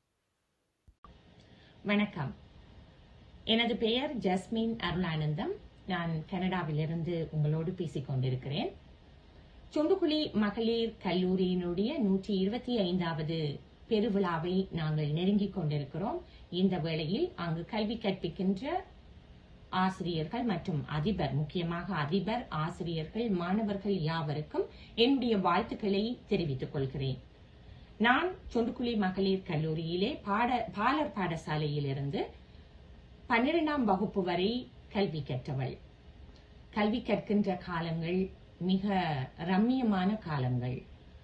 வணக்கம். எனது பெயர் Jasmine Arulanandam. நான் கனடாவிலிருந்து உங்களோடு பேசிக் கொண்டிருக்கிறேன். சுண்டுக்குழி மகளிர் கல்லூரியினுடைய நூற்றி இருபத்தி ஐந்தாவது பெருவிழாவை நாங்கள் நெருங்கிக் கொண்டிருக்கிறோம். இந்த வேளையில் அங்கு கல்வி கற்பிக்கின்ற ஆசிரியர்கள் மற்றும் அதிபர், முக்கியமாக அதிபர், ஆசிரியர்கள், மாணவர்கள் யாவருக்கும் என்னுடைய வாழ்த்துக்களை தெரிவித்துக் கொள்கிறேன். நான் சுண்டுக்குழி மகளிர் கல்லூரியிலே பாட பாலர் பாடசாலையிலிருந்து பன்னிரெண்டாம் வகுப்பு வரை கல்வி கற்றவள். கல்வி கற்கின்ற காலங்கள் மிக ரம்மியமான காலங்கள்.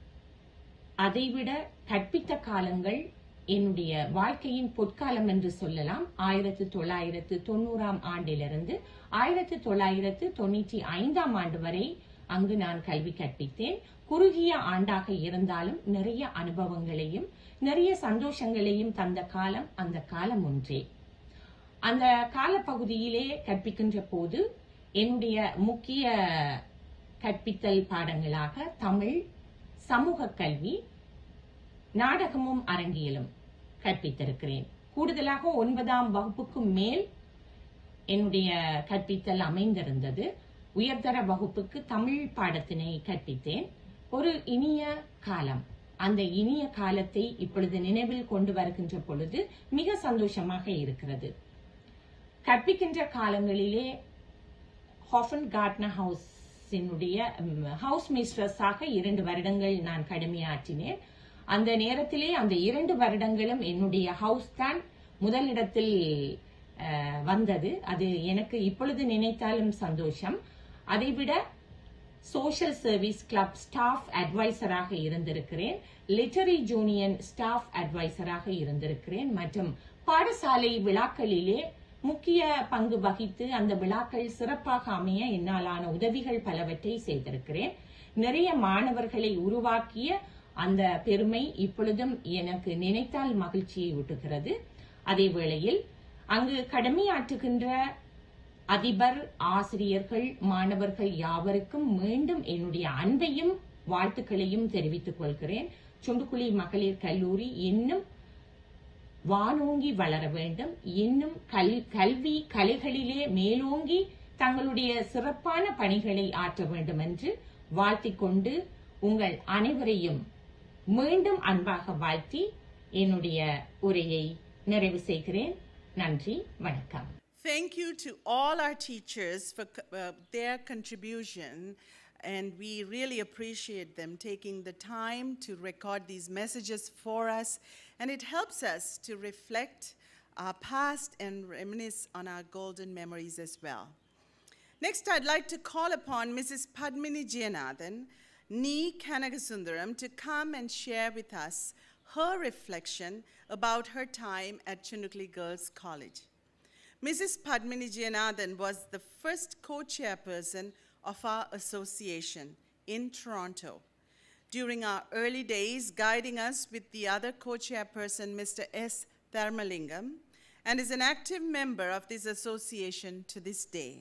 அதைவிட கற்பித்த காலங்கள் என்னுடைய வாழ்க்கையின் பொற்காலம் என்று சொல்லலாம். ஆயிரத்து தொள்ளாயிரத்து தொண்ணூறாம் ஆண்டிலிருந்து ஆயிரத்து தொள்ளாயிரத்து தொண்ணூற்றி ஐந்தாம் ஆண்டு வரை அங்கு நான் கல்வி கற்பித்தேன். குறுகிய ஆண்டாக இருந்தாலும் நிறைய அனுபவங்களையும் நிறைய சந்தோஷங்களையும் தந்த காலம் அந்த காலம் ஒன்றே. அந்த காலப்பகுதியிலே கற்பிக்கின்ற போது என்னுடைய முக்கிய கற்பித்தல் பாடங்களாக தமிழ், சமூக கல்வி, நாடகமும் அரங்கியலும் கற்பித்திருக்கிறேன். கூடுதலாக ஒன்பதாம் வகுப்புக்கு மேல் என்னுடைய கற்பித்தல் அமைந்திருந்தது. உயர்தர வகுப்புக்கு தமிழ் பாடத்தினை கற்பித்தேன். ஒரு இனிய காலம். அந்த இனிய காலத்தை இப்பொழுது நினைவில் கொண்டு வருகின்ற பொழுது மிக சந்தோஷமாக இருக்கிறது. கற்பிக்கின்ற காலங்களிலே ஹாஃபன் கார்ட்னர் ஹவுஸினுடைய ஹவுஸ் மிஸ்ட்ரஸாக இரண்டு வருடங்கள் நான் கடமையாற்றினேன். அந்த நேரத்திலே அந்த இரண்டு வருடங்களும் என்னுடைய ஹவுஸ் தான் முதலிடத்தில் வந்தது. அது எனக்கு இப்பொழுது நினைத்தாலும் சந்தோஷம். அதைவிட சோஷியல் சர்வீஸ் கிளப் ஸ்டாஃப் அட்வைசராக இருந்திருக்கிறேன். லிட்டரி ஜூனியன் ஸ்டாஃப் அட்வைசராக இருந்திருக்கிறேன். மற்றும் பாடசாலை விழாக்களிலே முக்கிய பங்கு வகித்து அந்த விழாக்கள் சிறப்பாக அமைய என்னாலான உதவிகள் பலவற்றை செய்திருக்கிறேன். நிறைய மாணவர்களை உருவாக்கிய அந்த பெருமை இப்பொழுதும் எனக்கு நினைத்தால் மகிழ்ச்சியை ஊட்டுகிறது. அதே வேளையில் அங்கு கடமையாற்றுகின்ற அதிபர், ஆசிரியர்கள், மாணவர்கள் யாவருக்கும் மீண்டும் என்னுடைய அன்பையும் வாழ்த்துக்களையும் தெரிவித்துக் கொள்கிறேன். சுண்டுக்குழி மகளிர் கல்லூரி இன்னும் வானோங்கி வளர வேண்டும். இன்னும் கல்வி கலைகளிலே மேலோங்கி தங்களுடைய சிறப்பான பணிகளை ஆற்ற வேண்டும் என்று வாழ்த்திக் கொண்டு உங்கள் அனைவரையும் மீண்டும் அன்பாக வாழ்த்தி என்னுடைய உரையை நிறைவு செய்கிறேன். நன்றி, வணக்கம்.
Thank you to all our teachers for uh, their contribution, and we really appreciate them taking the time to record these messages for us, and it helps us to reflect our past and reminisce on our golden memories as well. Next, I'd like to call upon Missus Padmini Jayanathan, Nee Kanagasundaram, to come and share with us her reflection about her time at Chundukli Girls College. Missus Padmini Jayanathan was the first co-chairperson of our association in Toronto. During our early days, guiding us with the other co-chairperson, Mister S. Tharmalingam, and is an active member of this association to this day.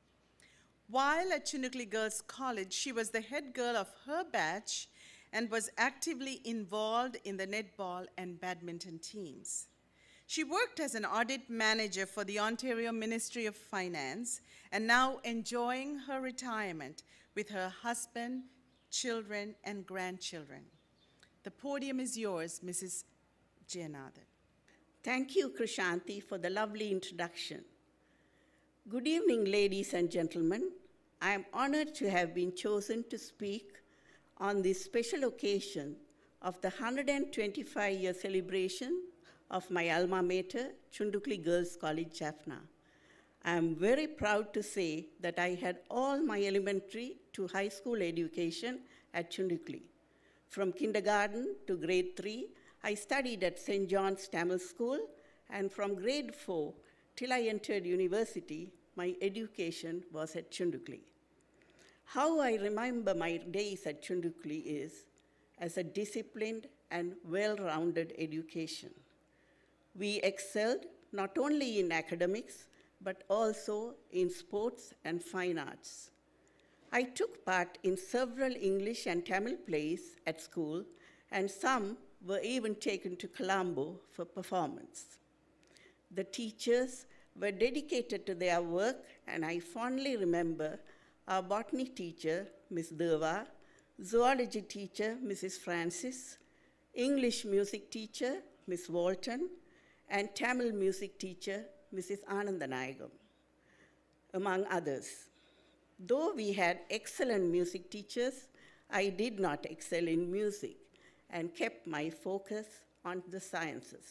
While at Chundukli Girls College, she was the head girl of her batch and was actively involved in the netball and badminton teams. She worked as an audit manager for the Ontario Ministry of Finance and now enjoying her retirement with her husband, children, and grandchildren. The podium is yours, Missus Jayanathan.
Thank you, Krishanti, for the lovely introduction. Good evening, ladies and gentlemen. I am honored to have been chosen to speak on this special occasion of the one hundred twenty-five year celebration of my alma mater, Chundukli Girls College, Jaffna. I am very proud to say that I had all my elementary to high school education at Chundukli. From kindergarten to grade three, I studied at Saint John's Tamil School, and from grade four till I entered university, my education was at Chundukli. How I remember my days at Chundukli is as a disciplined and well-rounded education. We excelled not only in academics, but also in sports and fine arts. I took part in several English and Tamil plays at school, and some were even taken to Colombo for performance. The teachers were dedicated to their work, and I fondly remember our botany teacher, Miss Deva, zoology teacher, Missus Francis, English music teacher, Miss Walton, and Tamil music teacher, Missus Anandanayagam, among others. Though we had excellent music teachers, I did not excel in music and kept my focus on the sciences.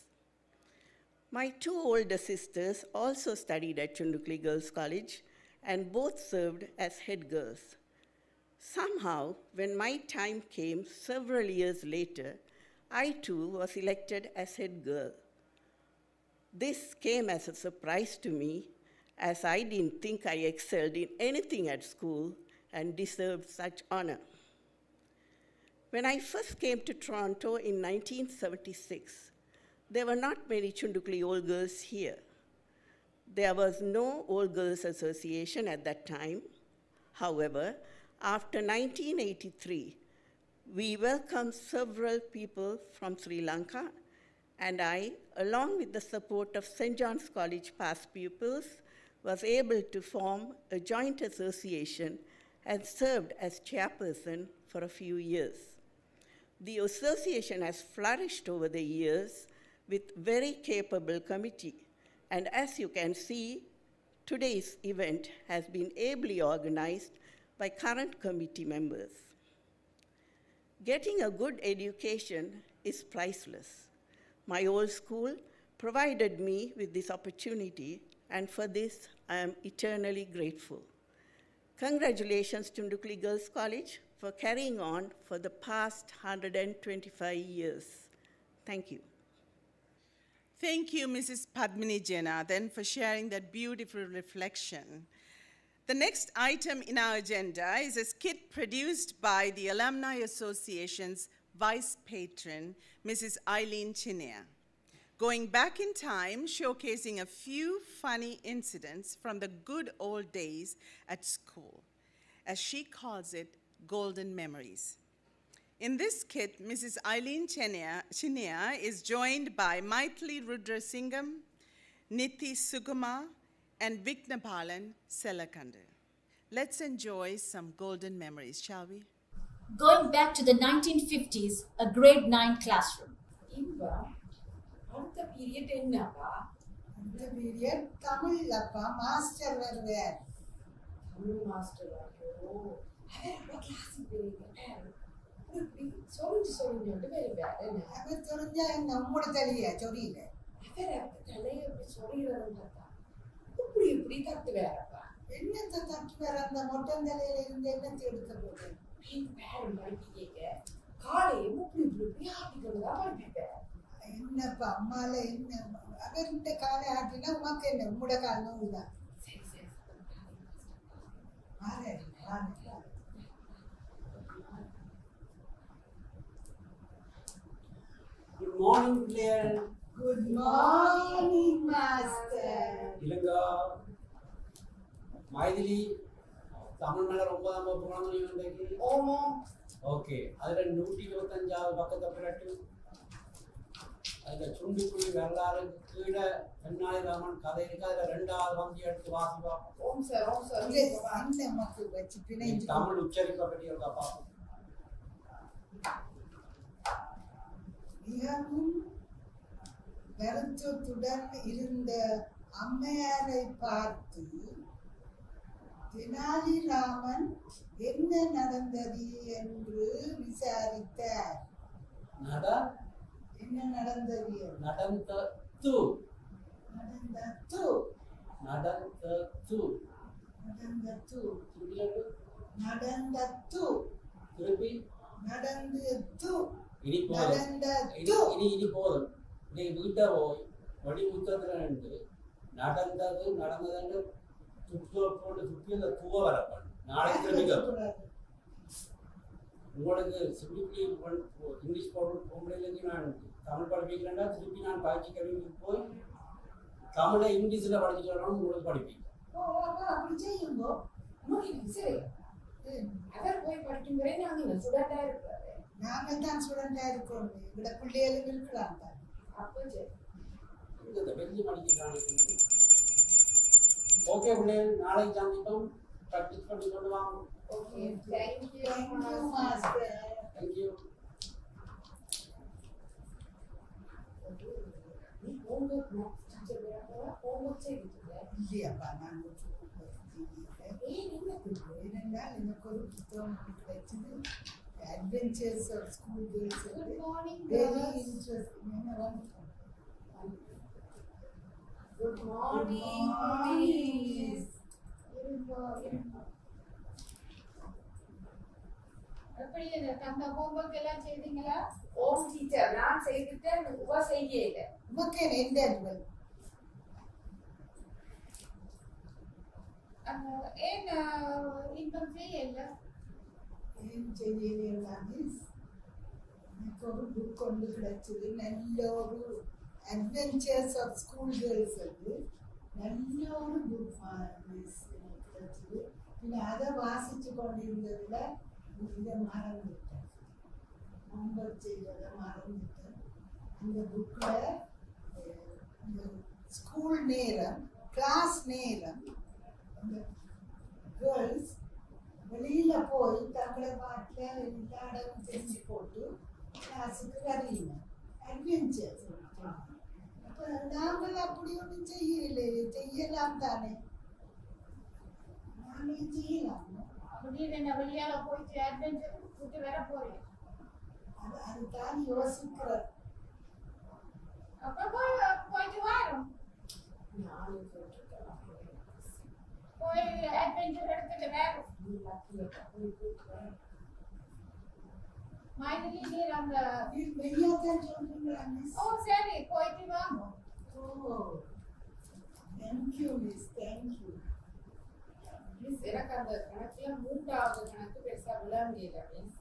My two older sisters also studied at Chundukli Girls College, and both served as head girls. Somehow, when my time came several years later, I too was elected as head girl. This came as a surprise to me, as I didn't think I excelled in anything at school and deserved such honor. When I first came to Toronto in nineteen seventy-six, there were not many Chundukli Old Girls here. There was no Old Girls Association at that time. However, after nineteen eighty-three, we welcomed several people from Sri Lanka, and I, along with the support of Saint John's College past pupils, was able to form a joint association and served as chairperson for a few years. The association has flourished over the years with very capable committee, and as you can see, today's event has been ably organized by current committee members. Getting a good education is priceless. My old school provided me with this opportunity, and for this, I am eternally grateful. Congratulations, Chundukli Girls College, for carrying on for the past one hundred twenty-five years. Thank you.
Thank you, Missus Padmini Janathan, for sharing that beautiful reflection. The next item in our agenda is a skit produced by the Alumni Association's Vice Patron, Missus Eileen Chinnea, going back in time, showcasing a few funny incidents from the good old days at school, as she calls it, golden memories. In this skit, Missus Eileen Chinnea is joined by Maithili Rudrasingam, Nithi Sugama, and Vignapalan Selakanda. Let's enjoy some golden memories, shall we?
Going back to the nineteen fifties, a grade nine classroom.
அடுத்த period என்னப்பா? அடுத்த period தமிழ்லப்பா, master வருவார். Tamil master வருவார். அவர் கிளாஸுக்கு போயிருக்கார். அப்படி சொல்லி சொல்லிட்டு வருவார். அவர் தெரிஞ்சா நம்மோட தலையா சொரியல. அவர் தலையை அப்படி சொல்லிடுறதுன்னு பார்த்தா இப்படி இப்படி தட்டுவாரப்பா. என்னத்தை தட்டுவார்? அந்த மொட்டந்தலையில இருந்து என்னத்தை எடுக்க போகுது? பேரும் படிப்பு கேட்க காலையும் இப்படி இப்படி இப்படி ஆட்டிக்கொண்டுதான் படிப்பிப்பார். என்னப்பா அம்மால என்ன அவர்கிட்ட காலை ஆட்டினா உமாக்கு என்ன உங்களோட கால் நோவுதான். சரி சரி
Good morning, Claire.
Good morning, Master.
Ilanga, Maithili, Tamil Nadu ஒன்பதாம் வகுப்பு குழந்தை இன்றைக்கு.
ஓமோ.
ஓகே, அதுல நூற்றி இருபத்தஞ்சாவது பக்கத்தை பிறட்டு அதுல சுண்டுக்குழி வரலாறு கீழே தென்னாலிராமன் கதை இருக்கு. அதுல ரெண்டாவது வங்கி எடுத்து வாசி பார்ப்போம்.
ஓம் சார் ஓம் சார் அந்த மக்கள் வச்சு பிணைஞ்சு
தமிழ் உச்சரிப்பை பற்றி இருக்கா பார்ப்போம்.
மிகவும் வருத்தத்துடன் இருந்த அம்மையாரை பார்த்து தெனாலிராமன் என்ன நடந்தது என்று விசாரித்தார். என்ன நடந்தது?
நடந்தது
நடந்தது
நடந்தது
நடந்தது நடந்தது
திருப்பி
நடந்தது
இனி போதும் இனி இனி போதும் நீ வீட்டை போய் வடி புத்தகத்துல நின்று நடந்தது நடந்ததுன்னு சுற்றுலா போட்டு சுற்றி அந்த தூவ வரப்படும். நாளைக்கு திரும்பிக்க உங்களுக்கு சிம்பிளி இங்கிலீஷ் போட்டு போக முடியலன்னு நான் தமிழ் படிப்பீங்களா திருப்பி நான் பயிற்சி கல்விக்கு போய் தமிழை இங்கிலீஷில் படிச்சுட்டு உங்களுக்கு படிப்பீங்க.
ஓ அப்படி செய்யுங்கோ. சரி அவர் போய் படிக்கும் வரை நாங்கள் ஸ்டூடெண்டா இருக்கிறாரு. நாங்கள் தான் ஸ்டூடெண்டா இருக்கோம். எங்களோட பிள்ளைகளும் இருக்கலாம் தான். அப்போ சரி
இந்த பெரிய படிக்கிறாங்க. ஓகே பிள்ளைகள், நாளைக்கு சந்திப்போம். ப்ராக்டிஸ் பண்ணி கொண்டு வாங்க.
Okay, thank you master.
தேங்க்யூ.
நீ ஹோம்வொர்க் டீச்சர் வேற ஹோம்வொர்க் செய்திருக்க இல்லையாப்பா? நான் ஏன் என்னென்னால் எனக்கு ஒரு புத்தகம் கிடைச்சது, adventures of school girls. Good morning. Very interesting. என்ன வந்தோம். Good morning. எப்படி அந்த ஹோம்வொர்க் எல்லாம் செய்தீங்களா? ஓம் டீச்சர் நான் செய்துட்டேன், உவ செய்யல. உமக்கு எந்த அட்வல் ஏன் இன்பம் செய்யல? ஏன் செய்யல? மிஸ் எனக்கு ஒரு புக் கொண்டு கிடைச்சது, நல்ல ஒரு அட்வென்ச்சர்ஸ் ஆஃப் ஸ்கூல் கேர்ள்ஸ் வந்து நல்ல ஒரு புக் மிஸ் எனக்கு கிடைச்சது. பின்ன அதை வாசிச்சு கொண்டிருந்ததுல இதை மறந்துட்டேன், ஹோம்வொர்க் செய்வதை மறந்துட்டேன். அந்த புக்கில் இந்த ஸ்கூல் நேரம், கிளாஸ் நேரம், அந்த கேர்ள்ஸ் வெளியில் போய் தங்களை பாட்டில் எல்லா இடமும் தெரிஞ்சு போட்டு கிளாஸுக்கு வரீங்க. அட்வென்ச்சர் அப்போ நாங்கள் அப்படி ஒன்றும் செய்யலை. செய்யலாம் தானே, நாங்கள் செய்யலாம். வெளியால போயிட்டு அட்வென்ச்சர் கூட்டி வர போறேன். அதுதான் யோசிக்கிறேன். அப்ப போயிட்டு வரோம். போய் அட்வென்ச்சர் எடுத்துட்டு வரோம். மைதிலி நீர் அந்த வெளியாதான் சொல்றீங்களா மிஸ்? ஓ சரி, போயிட்டு வாங்க. ஓ தேங்க்யூ மிஸ், தேங்க்யூ மிஸ். எனக்கு அந்த கணக்குல மூன்றாவது கணக்கு பெருசா விழ முடியல மிஸ்.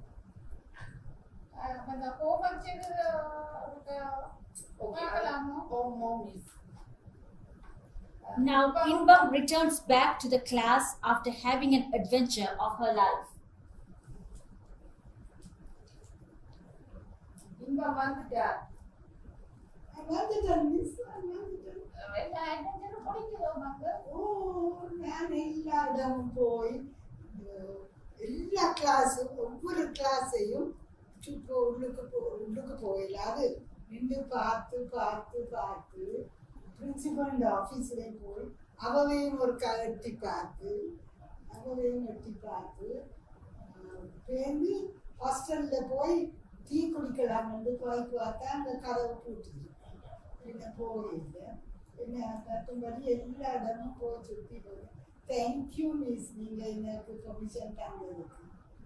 அந்த ஹோம்வொர்க் செய்து பார்க்கலாமா? ஓமோ miss.
Now Inbam returns back to the class after having an adventure of her life.
Inbam வந்துட்டார். வந்துட்டார் மிஸ், வந்துட்டார். எல்லா அட்வென்ச்சரும் முடிஞ்சதோ மங்க? ஓ நான் எல்லா இடமும் போய் எல்லா கிளாஸும் ஒவ்வொரு கிளாஸையும் சுற்று உள்ளுக்கு போ உள்ளுக்கு போயிடாது நின்று பார்த்து பார்த்து பார்த்து பிரின்சிபல் ஆஃபீஸில் போய் அவளையும் ஒரு எட்டி பார்த்து அவளையும் எட்டி பார்த்து பேருந்து ஹாஸ்டலில் போய் டீ குடிக்கலாம் என்று போய் பார்த்தா அந்த கதவை பூட்டிது. பின்ன போயில்லை. பின்ன மற்றபடி எல்லா இடமும் போய் சுற்றி போய் தேங்க்யூ மிஸ், நீங்கள் எனக்கு பெர்மிஷன் தந்ததுக்கு.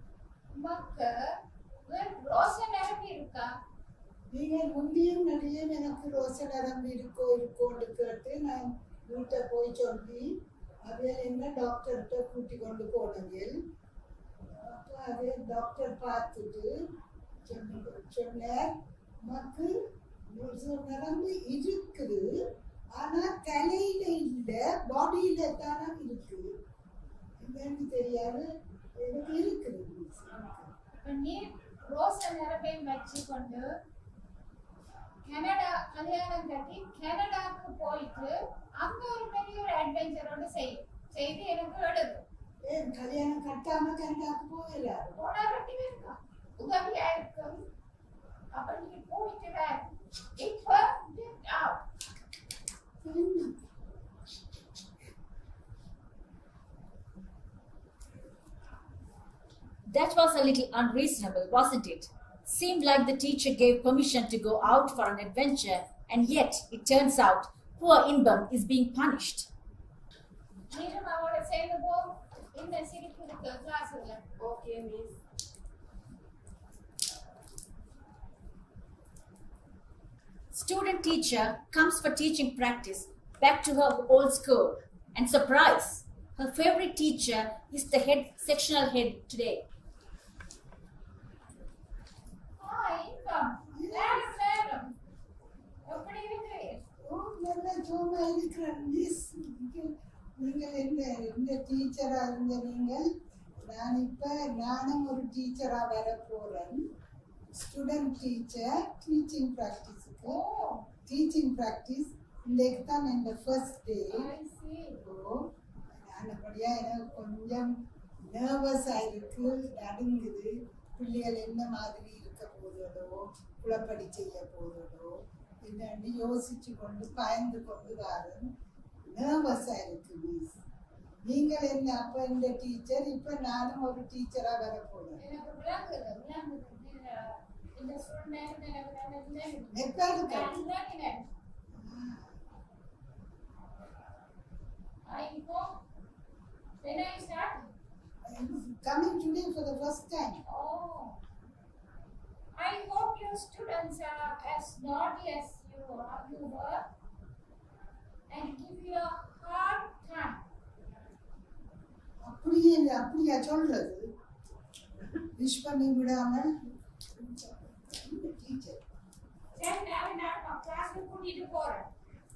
ரோசை நிரம்பி இருக்கா?
நீங்கள் முந்தியும் நிறைய எனக்கு ரோசை நிரம்பி இருக்கோ இருக்கோன்னு கேட்டு நான் வீட்டை போய் சொல்லி அவையில் என்ன டாக்டர்கிட்ட கூட்டி கொண்டு போனதில் அப்போ அதே டாக்டர் பார்த்துட்டு சொன்னார், உனக்கு நிரம்பி இருக்குது, ஆனால் தலையில இல்லை பாடியில தானே இருக்குது. என்னன்னு தெரியாது, எனக்கு இருக்குது.
நீ ரோசை நிரம்பையும் வச்சு கொண்டு கனடா கல்யாணம் கட்டி கனடாவுக்கு போயிட்டு அங்க ஒரு பெரிய ஒரு அட்வென்ச்சரோட செய்யும் செய்து எனக்கு எழுது.
ஏன் கல்யாணம் கட்டாம கனடாவுக்கு போயிடலாம்?
போனா ரெண்டு பேருக்கா உதவியா இருக்கும். அப்ப நீங்க போயிட்டு வேற இப்ப That was a little unreasonable, wasn't it? Seemed like the teacher gave permission to go out for an adventure, and yet it turns out poor Inbam is being punished.
Okay, miss.
Student teacher comes for teaching practice back to her old school, and surprise, her favorite teacher is the head sectional head today. Hi, Inbam. Very, very
சும்மா இருக்கிறேன் miss. நீங்கள் என்ன இந்த டீச்சராக இருந்த நீங்கள், நான் இப்போ நானும் ஒரு டீச்சராக வர போகிறேன். ஸ்டூடெண்ட் டீச்சர், டீச்சிங் ப்ராக்டிஸுக்கு டீச்சிங் ப்ராக்டிஸ் இன்றைக்கு தான் என் ஃபர்ஸ்ட் டே. நல்லபடியாக எனக்கு கொஞ்சம் நர்வஸாக இருக்குது, நடுங்குது. பிள்ளைகள் என்ன மாதிரி இருக்க போதோ, குழப்படி செய்ய போதோ என்னன்னு யோசிச்சு கொண்டு பயந்து கொண்டு வரேன். நர்வஸாக இருக்கு மிஸ். நீங்கள் என்ன அப்போ இந்த டீச்சர், இப்போ நானும் ஒரு டீச்சராக வர போகிறேன்.
I hope when I start
coming today for the first time.
Oh, I hope your students are as naughty as you are, you were, and give you a hard time.
அப்படியே அப்படியா சொல்றது? Wish பண்ணி விடாமல் teacher.
சரி, நான் நான் கிளாஸ்ல கூட்டிட்டு போறேன்.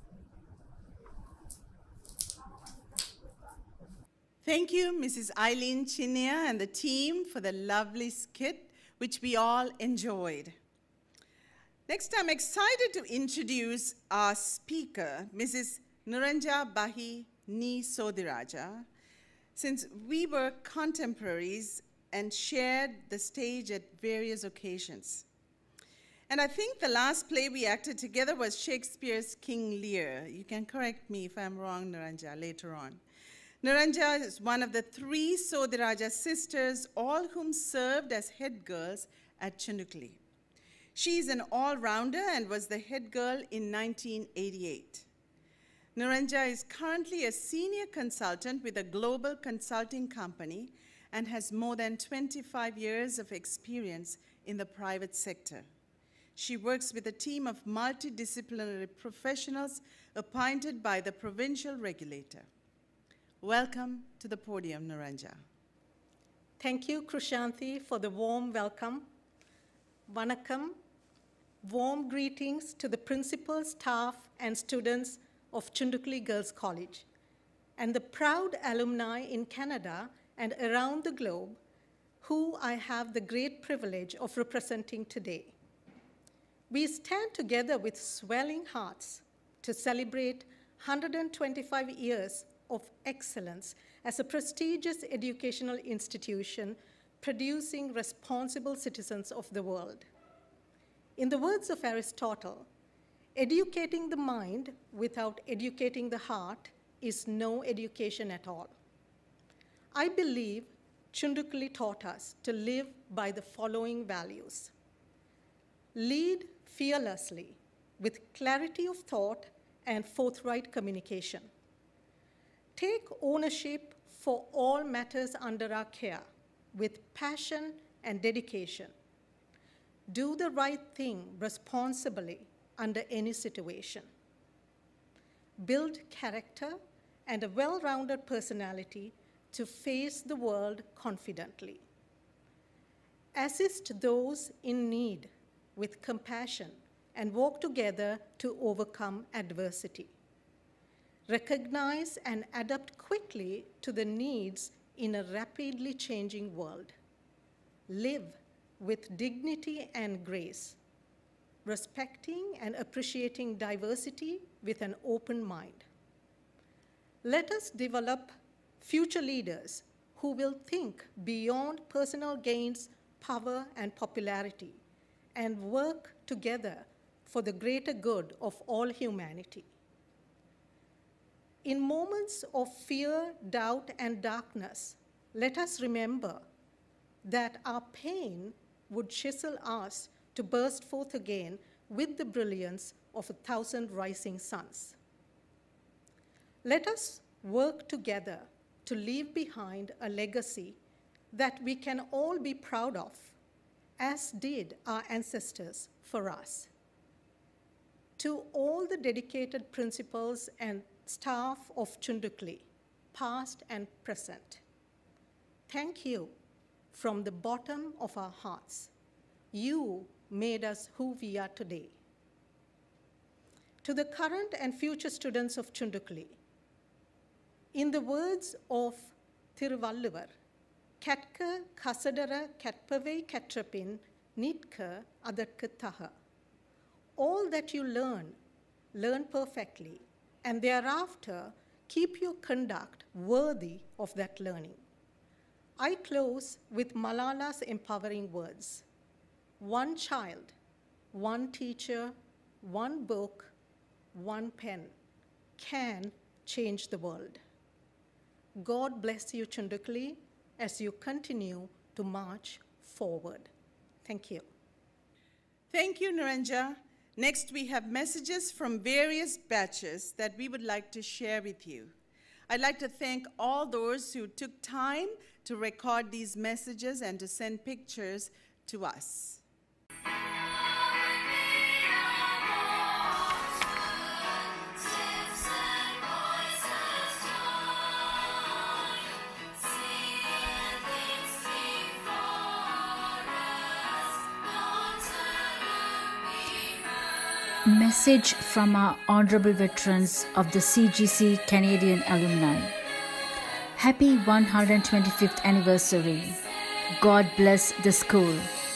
Thank you, Missus Eileen Chinia and the team for the lovely skit, which we all enjoyed. Next, I'm excited to introduce our speaker, Missus Niranja Bahi Ni Sodiraja. Since we were contemporaries and shared the stage at various occasions. And I think the last play we acted together was Shakespeare's King Lear. You can correct me if I'm wrong, Niranja, later on. Niranja is one of the three Sodiraja sisters, all whom served as head girls at Chindukli. She is an all-rounder and was the head girl in nineteen eighty-eight. Niranja is currently a senior consultant with a global consulting company and has more than twenty-five years of experience in the private sector. She works with a team of multidisciplinary professionals appointed by the provincial regulator. Welcome to the podium, Niranja.
Thank you, Krushanthi, for the warm welcome. Vanakkam. Warm greetings to the principal, staff, and students of Chindukli Girls College, and the proud alumni in Canada and around the globe who I have the great privilege of representing today. We stand together with swelling hearts to celebrate one hundred twenty-five years of excellence as a prestigious educational institution producing responsible citizens of the world. In the words of Aristotle, educating the mind without educating the heart is no education at all. I believe Chindukli taught us to live by the following values. Lead fearlessly with clarity of thought and forthright communication. Take ownership for all matters under our care with passion and dedication. Do the right thing responsibly under any situation. Build character and a well-rounded personality to face the world confidently. Assist those in need with compassion and work together to overcome adversity. Recognize and adapt quickly to the needs in a rapidly changing world. Live with dignity and grace, respecting and appreciating diversity with an open mind. Let us develop future leaders who will think beyond personal gains, power, and popularity, and work together for the greater good of all humanity. In moments of fear, doubt, and darkness, let us remember that our pain would chisel us to burst forth again with the brilliance of a thousand rising suns. Let us work together to leave behind a legacy that we can all be proud of, as did our ancestors for us. To all the dedicated principals and staff of Chindukli, past and present, thank you from the bottom of our hearts. You made us who we are today. to the current and future students of Chundukli. In the words of Thiruvalluvar, Katka Kasadara Katpave Katrapin Nitka Adarku Taha. All that you learn, learn perfectly, and thereafter keep your conduct worthy of that learning. I close with Malala's empowering words. One child, one teacher, one book, one pen can change the world. God bless you, Chundukli, as you continue to march forward. Thank you.
Thank you, Naranja. Next, we have messages from various batches that we would like to share with you. I'd like to thank all those who took time to record these messages and to send pictures to us.
Message from our honorable veterans of the C G C Canadian alumni. Happy one hundred twenty-fifth anniversary. God bless the school.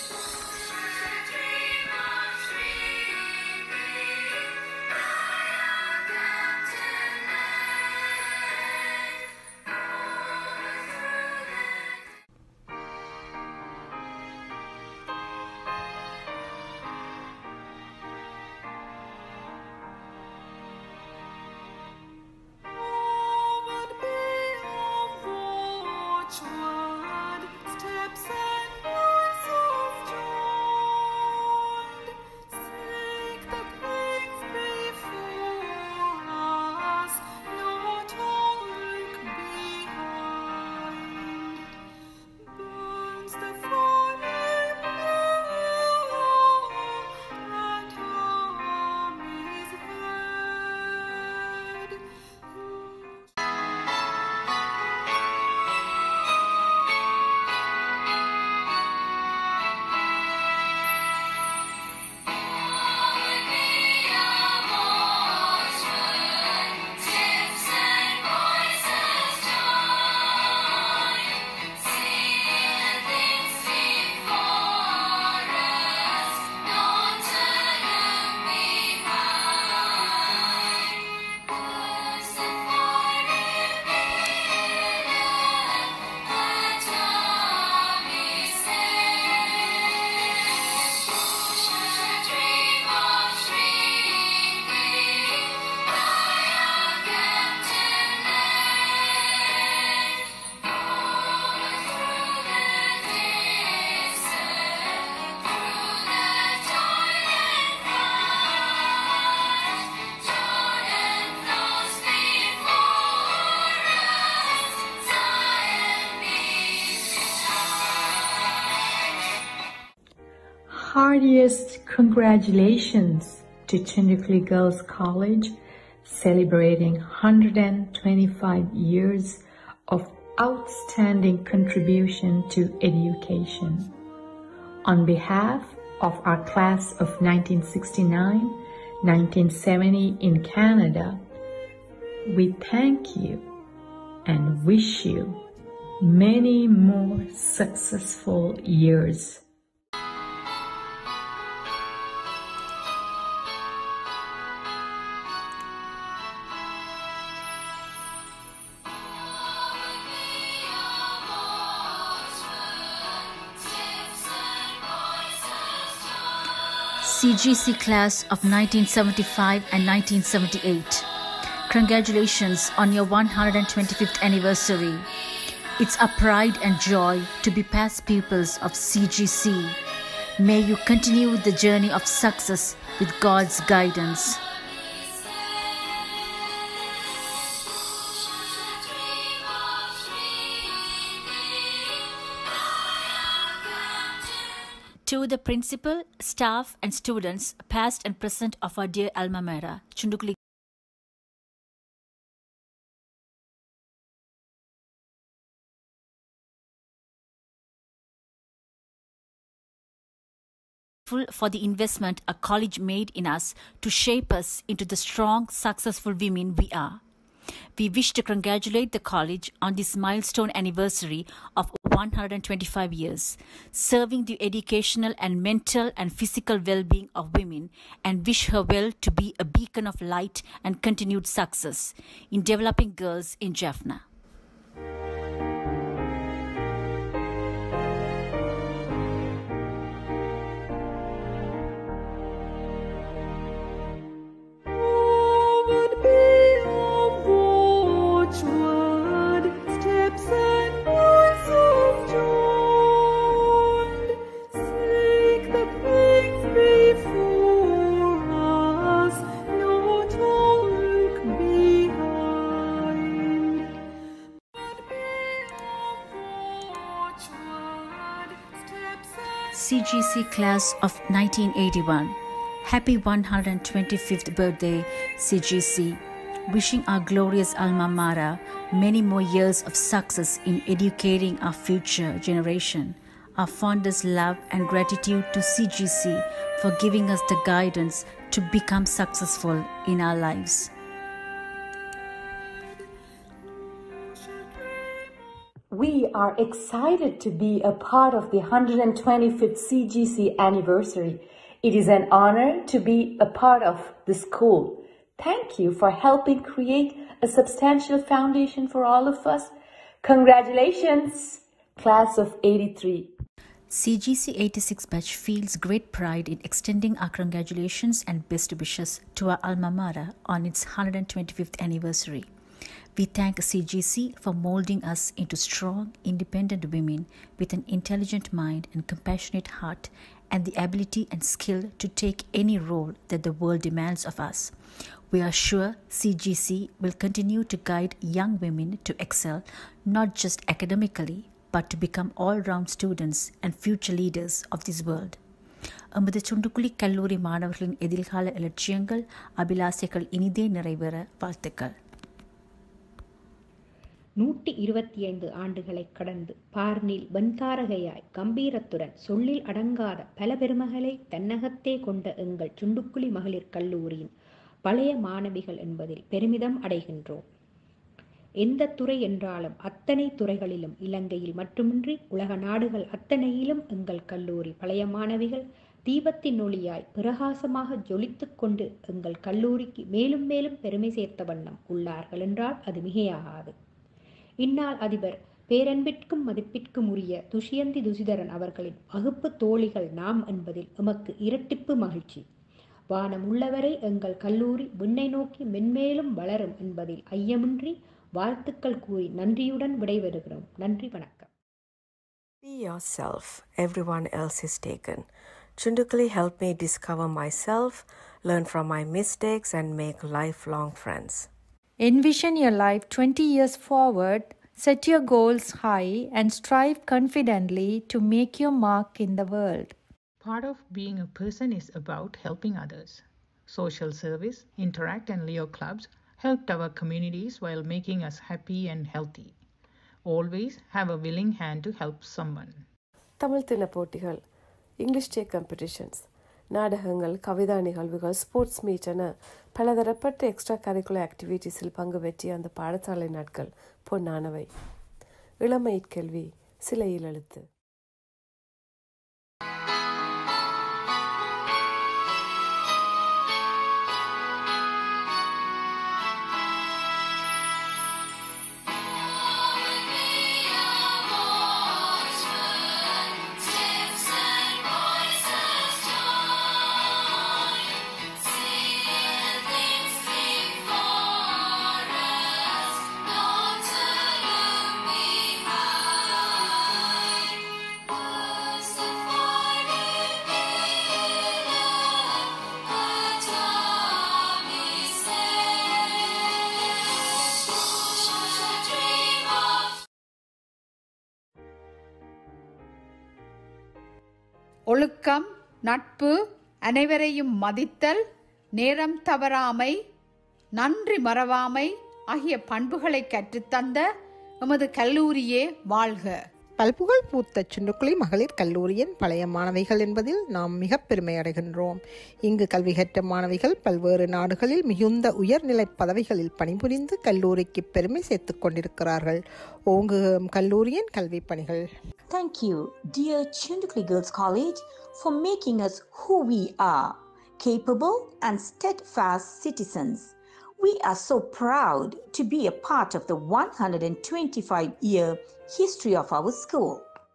Heartiest congratulations to Chundukli Girls College, celebrating one hundred twenty-five years of outstanding contribution to education. On behalf of our class of nineteen sixty-nine nineteen seventy in Canada, we thank you and wish you many more successful years.
C G C class of nineteen seventy-five and nineteen seventy-eight. Congratulations on your one hundred twenty-fifth anniversary. It's a pride and joy to be past pupils of C G C. May you continue the journey of success with God's guidance. To the principal, staff and students, past and present of our dear alma mater, Chundukli. grateful for the investment a college made in us to shape us into the strong, successful women we are. We wish to congratulate the college on this milestone anniversary of one hundred twenty-five years, serving the educational and mental and physical well-being of women, and wish her well to be a beacon of light and continued success in developing girls in Jaffna. C G C Class of nineteen eighty-one. Happy one hundred twenty-fifth birthday, C G C. Wishing our glorious alma mater many more years of success in educating our future generation. Our fondest love and gratitude to C G C for giving us the guidance to become successful in our lives.
We are excited to be a part of the one hundred twenty-fifth C G C anniversary. It is an honor to be a part of the school. Thank you for helping create a substantial foundation for all of us. Congratulations, Class of eighty-three.
C G C eighty-six batch feels great pride in extending our congratulations and best wishes to our alma mater on its one hundred twenty-fifth anniversary. We thank C G C for molding us into strong, independent women with an intelligent mind and compassionate heart, and the ability and skill to take any role that the world demands of us. We are sure C G C will continue to guide young women to excel, not just academically, but to become all-round students and future leaders of this world. எமது சுண்டுக்குழி கல்லூரி மாணவர்களின் எதிர்கால இலட்சியங்கள், அபிலாசைகள் இனிதே நிறைவேற வாழ்த்துக்கள்.
நூற்றி இருபத்தி ஐந்து ஆண்டுகளை கடந்து பார்னில் வெண்தாரகையாய் கம்பீரத்துடன் சொல்லில் அடங்காத பல பெருமைகளை தன்னகத்தே கொண்ட எங்கள் சுண்டுக்குழி மகளிர் கல்லூரியின் பழைய மாணவிகள் என்பதில் பெருமிதம் அடைகின்றோம். எந்த துறை என்றாலும் அத்தனை துறைகளிலும், இலங்கையில் மட்டுமின்றி உலக நாடுகள் அத்தனையிலும் எங்கள் கல்லூரி பழைய மாணவிகள் தீபத்தின் ஒளியாய் பிரகாசமாக ஜொலித்துக் கொண்டு எங்கள் கல்லூரிக்கு மேலும் மேலும் பெருமை சேர்த்த வண்ணம் உள்ளார்கள் என்றால் அது மிகையாகாது. இந்நாள் அதிபர் பேரன்பிற்கும் மதிப்பிற்கும் உரிய துஷியந்தி துசிதரன் அவர்களின் வகுப்பு தோழிகள் நாம் என்பதில் எமக்கு இரட்டிப்பு மகிழ்ச்சி. வானம் உள்ளவரை எங்கள் கல்லூரி விண்ணை நோக்கி மென்மேலும் வளரும் என்பதில் ஐயமின்றி வாழ்த்துக்கள் கூறி நன்றியுடன் விடைபெறுகிறோம். நன்றி, வணக்கம்.
Be yourself. Everyone else is taken. Chundukli helped me discover myself, learn from my mistakes, and make lifelong friends.
Envision your life twenty years forward, set your goals high, and strive confidently to make your mark in the world.
Part of being a person is about helping others. Social service, Interact and Leo clubs helped our communities while making us happy and healthy. Always have a willing hand to help someone.
Tamil தின போட்டிகள், English டே competitions, நாடகங்கள், கவிதா நிகழ்வுகள், sports meet என பலதரப்பட்ட extra curricular ஆக்டிவிட்டீஸில் பங்கு பெற்றிய அந்த பாடசாலை நாட்கள் பொன்னானவை. இளமையிற்கல்வி சிலையில் எழுத்து.
ஒழுக்கம், நட்பு, அனைவரையும் மதித்தல், நேரம் தவறாமை, நன்றி மறவாமை ஆகிய பண்புகளை கற்றுத்தந்த எமது கல்லூரியே வாழ்க.
பல்புகழ் பூத்த சுண்டுக்குழி மகளிர் கல்லூரியின் பழைய மாணவிகள் என்பதில் நாம் மிக பெருமை அடைகின்றோம். இங்கு கல்வி கற்ற மாணவிகள் பல்வேறு நாடுகளில் மிகுந்த உயர்நிலை பதவிகளில் பணிபுரிந்து கல்லூரிக்கு பெருமை சேர்த்துக் கொண்டிருக்கிறார்கள். ஓங்குகம் கல்லூரியின் கல்வி பணிகள்.
Thank you, dear Chundukli Girls College, for making us who we are, capable and steadfast citizens. We are so proud to be a part of the one hundred twenty-five year history of our school.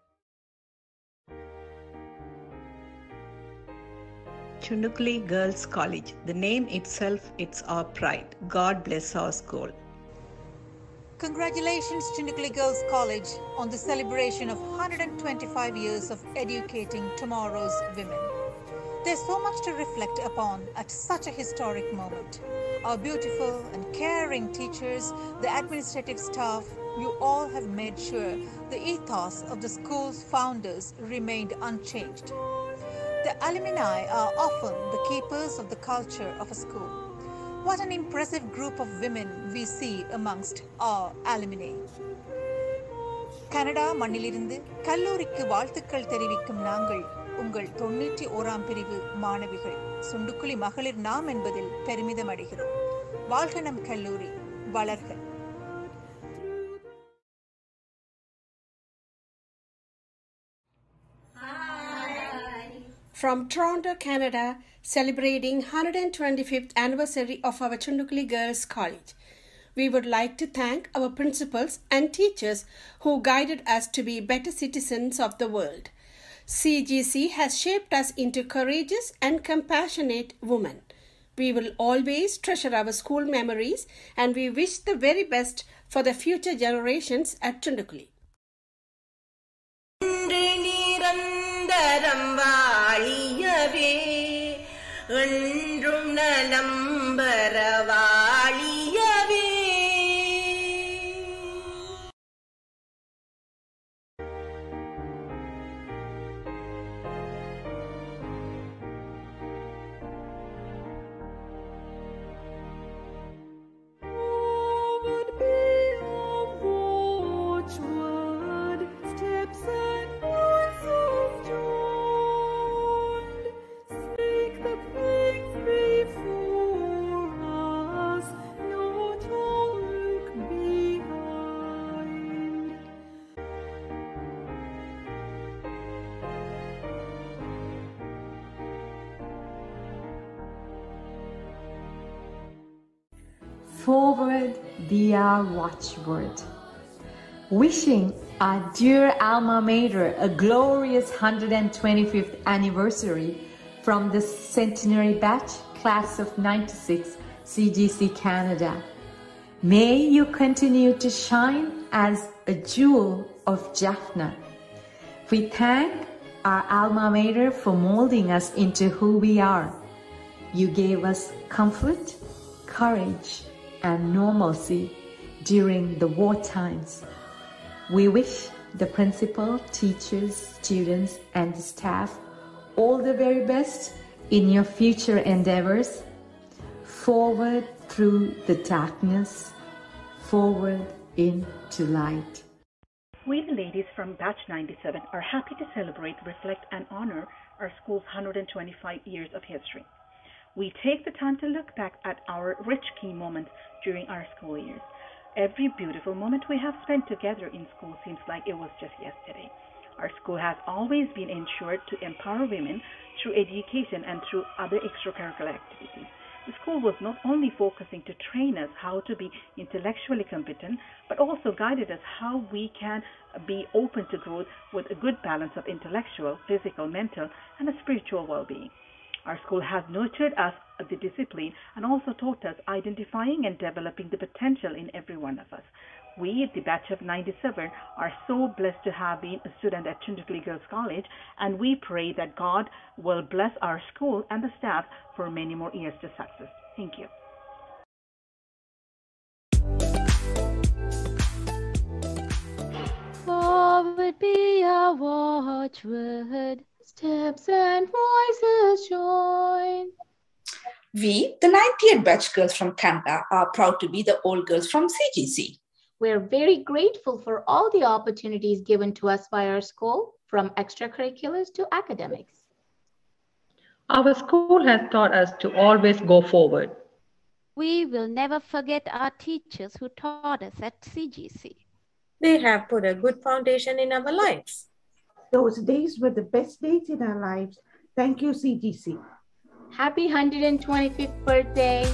Chundukli Girls College. The name itself, it's our pride. God bless our school.
Congratulations, Chundukli Girls College, on the celebration of one hundred twenty-five years of educating tomorrow's women. There's so much to reflect upon at such a historic moment. Our beautiful and caring teachers, the administrative staff, you all have made sure the ethos of the school's founders remained unchanged. The alumni are often the keepers of the culture of a school. What an impressive group of women we see amongst our alumni. Canada மண்ணிலிருந்து கல்லூரிக்கு வாழ்த்துக்கள் தெரிவிக்கும் நாங்கள் உங்கள் தொண்ணூற்றி ஓராம் பிரிவு மாணவிகள் சுண்டுக்குழி மகளிர் நாம் என்பதில் பெருமிதம் அடைகிறோம். வாழ்க நம் கல்லூரி, வளர்க.
From Toronto, Canada, celebrating one hundred twenty-fifth anniversary of our Chundukli Girls College. We would like to thank our principals and teachers who guided us to be better citizens of the world. C G C has shaped us into courageous and compassionate women. We will always treasure our school memories and we wish the very best for the future generations at Chundukli.
Forward be our watchword. Wishing our dear alma mater a glorious one hundred twenty-fifth anniversary from the centenary batch, class of ninety-six, C G C Canada. May you continue to shine as a jewel of Jaffna. We thank our alma mater for molding us into who we are. You gave us comfort, courage, and normalcy during the war times. We wish the principal, teachers, students, and the staff all the very best in your future endeavors. Forward through the darkness, forward into light.
We, the ladies from Batch ninety-seven, are happy to celebrate, reflect, and honor our school's one hundred twenty-five years of history. We take the time to look back at our rich key moments during our school years. Every beautiful moment we have spent together in school seems like it was just yesterday. Our school has always been ensured to empower women through education and through other extracurricular activities. The school was not only focusing to train us how to be intellectually competent, but also guided us how we can be open to growth with a good balance of intellectual, physical, mental, and a spiritual well-being. Our school has nurtured us the discipline and also taught us identifying and developing the potential in every one of us. We, the batch of ninety-seven, are so blessed to have been a student at Chundukli Girls College, and we pray that God will bless our school and the staff for many more years to success. Thank you.
Forward be our watchword, steps and voices join.
We, the ninetieth batch girls from Canada, are proud to be the old girls from C G C.
We're very grateful for all the opportunities given to us by our school, from extracurriculars to academics.
Our school has taught us to always go forward.
We will never forget our teachers who taught us at C G C.
They have put a good foundation in our lives.
Those days were the best days in our lives. Thank you, C G C.
Happy one hundred twenty-fifth birthday.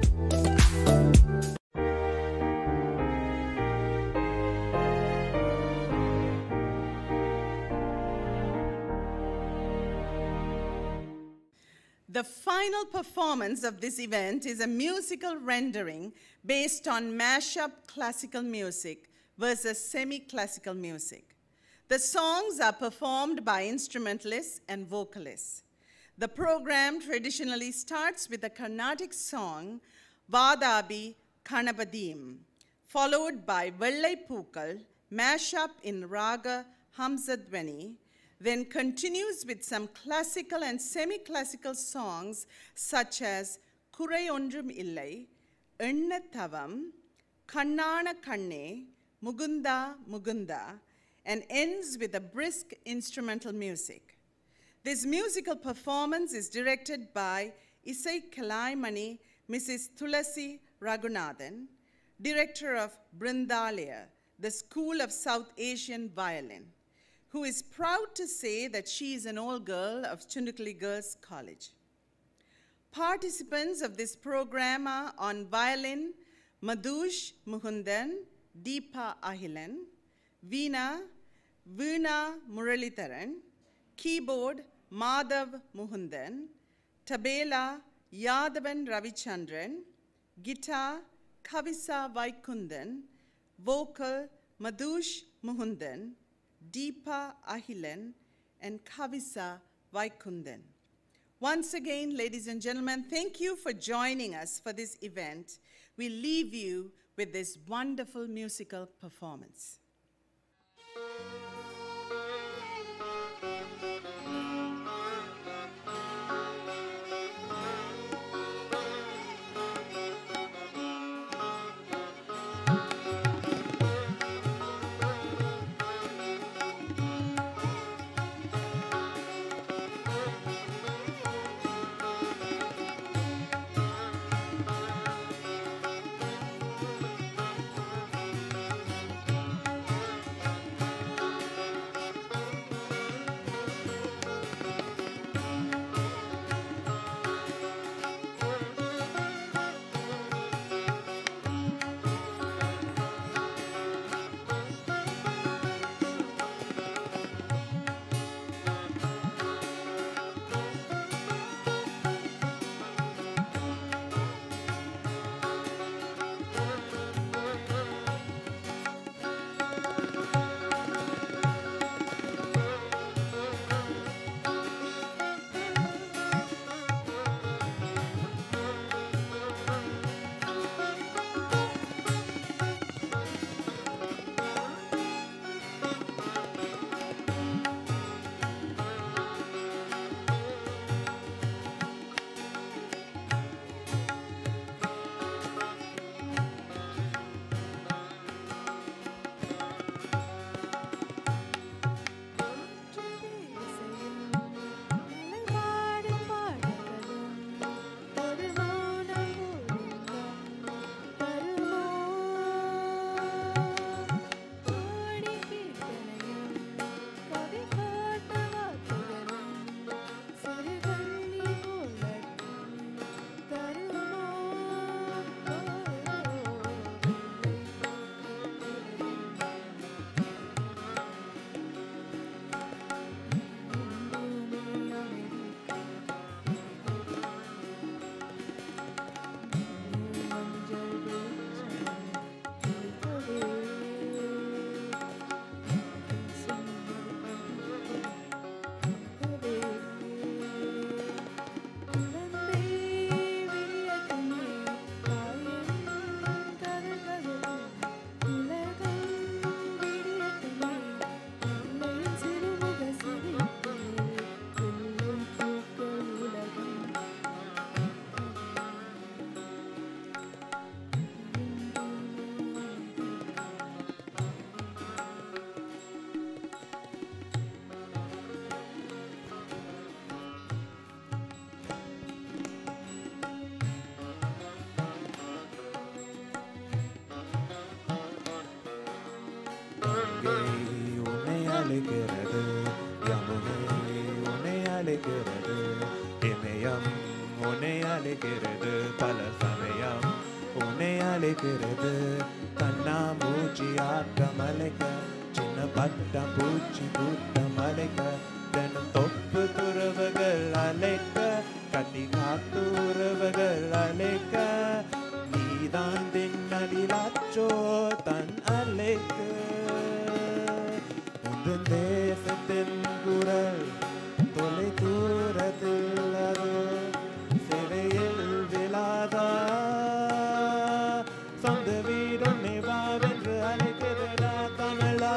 The final performance of this event is a musical rendering based on mashup classical music versus semi-classical music. The songs are performed by instrumentalists and vocalists. The program traditionally starts with a Carnatic song, Vadabi Kanapadim, followed by Vellai Pookal, mashup in Raga Hamsadvani, then continues with some classical and semi-classical songs such as Kurai Ondrum Illai, Enna Thavam, Kannana Kanne, Mugunda Mugunda, and ends with a brisk instrumental music. This musical performance is directed by Isai Kalaimani, Missus Tulasi Raghunathan, director of Brindalaya, the School of South Asian Violin, who is proud to say that she is an old girl of Chundukli Girls College. Participants of this program are on violin, Madhush Mukundan, Deepa Ahilan, Veena, Veena Muralitharan, keyboard, Madhav Mukundan, tabela, Yadavan Ravichandran, guitar, Kavisa Vaikundan, vocal, Madhush Mukundan, Deepa Ahilan, and Kavisa Vaikundan. Once again, ladies and gentlemen, thank you for joining us for this event. We leave you with this wonderful musical performance.
அழைக்கிறது யமுனை உன்னை அழைக்கிறது இமயம் உன்னை அழைக்கிறது பல சமயம் உன்னை அழைக்கிறது கண்ணாமூச்சி ஆட்டம் அழைக்க சின்ன பட்டம் பூச்சி கூட்டம் அழைக்க தினம் தொப்பு துறவுகள் அழைக்க கட்டி காத்து உறவுகள் அழைக்க நீதான் தின்னலிலாச்சோ தன் அழைக்க உன் தேசத்தின் குரல் தொலை தூரத்தில் அது சிறையில் விழாதா சொந்த வீடொன்னை வாவென்று அழைக்கிறதா தமிழா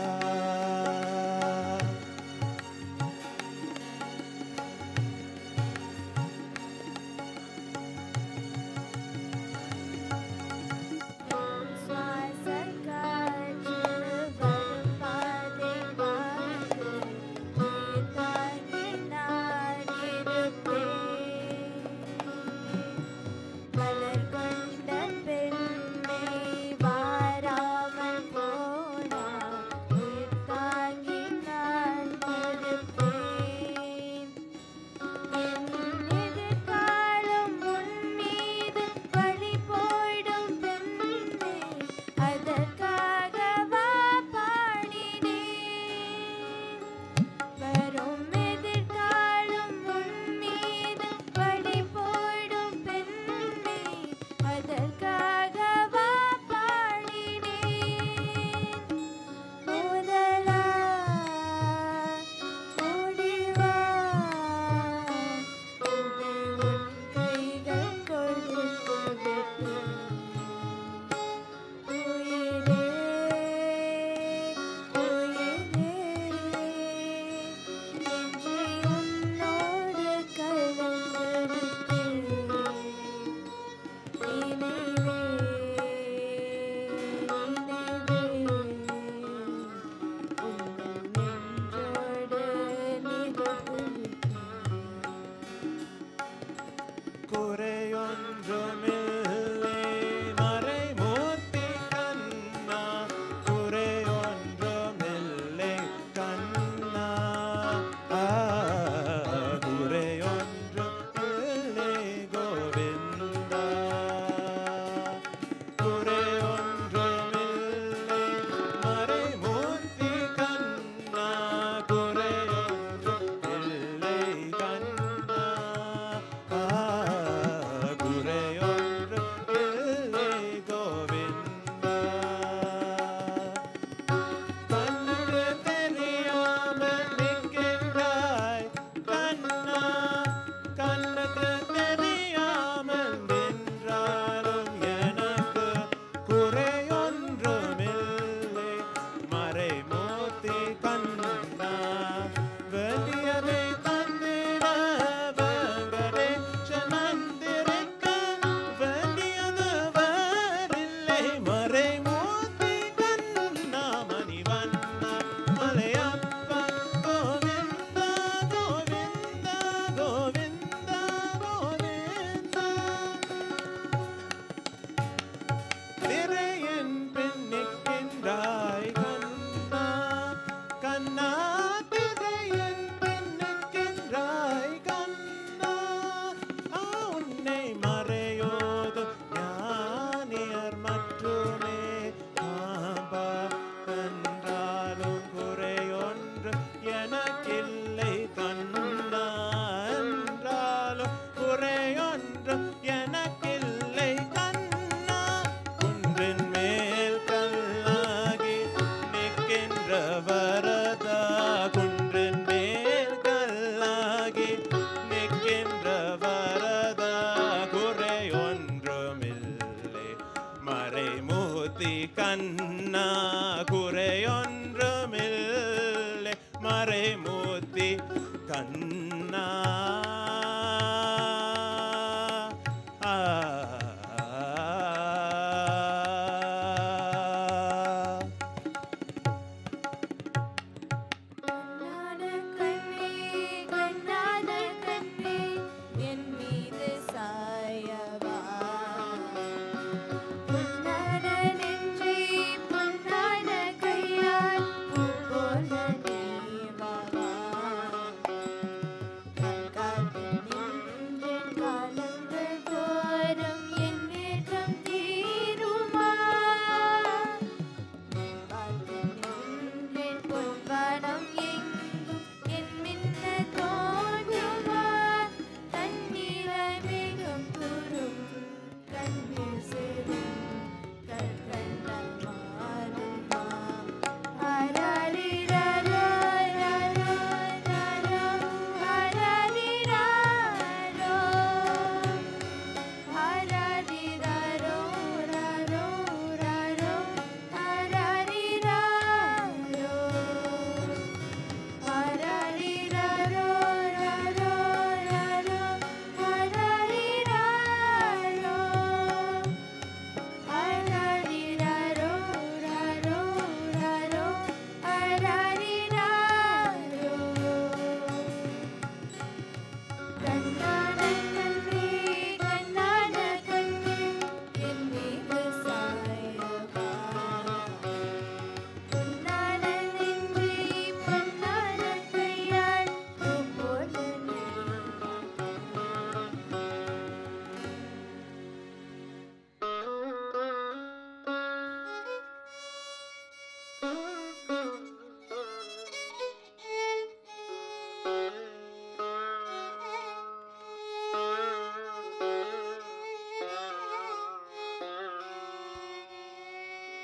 கண்ணா குறையொன்றுமில்லை மறைமூர்த்தி கண்ணா ஆ
பொன்னான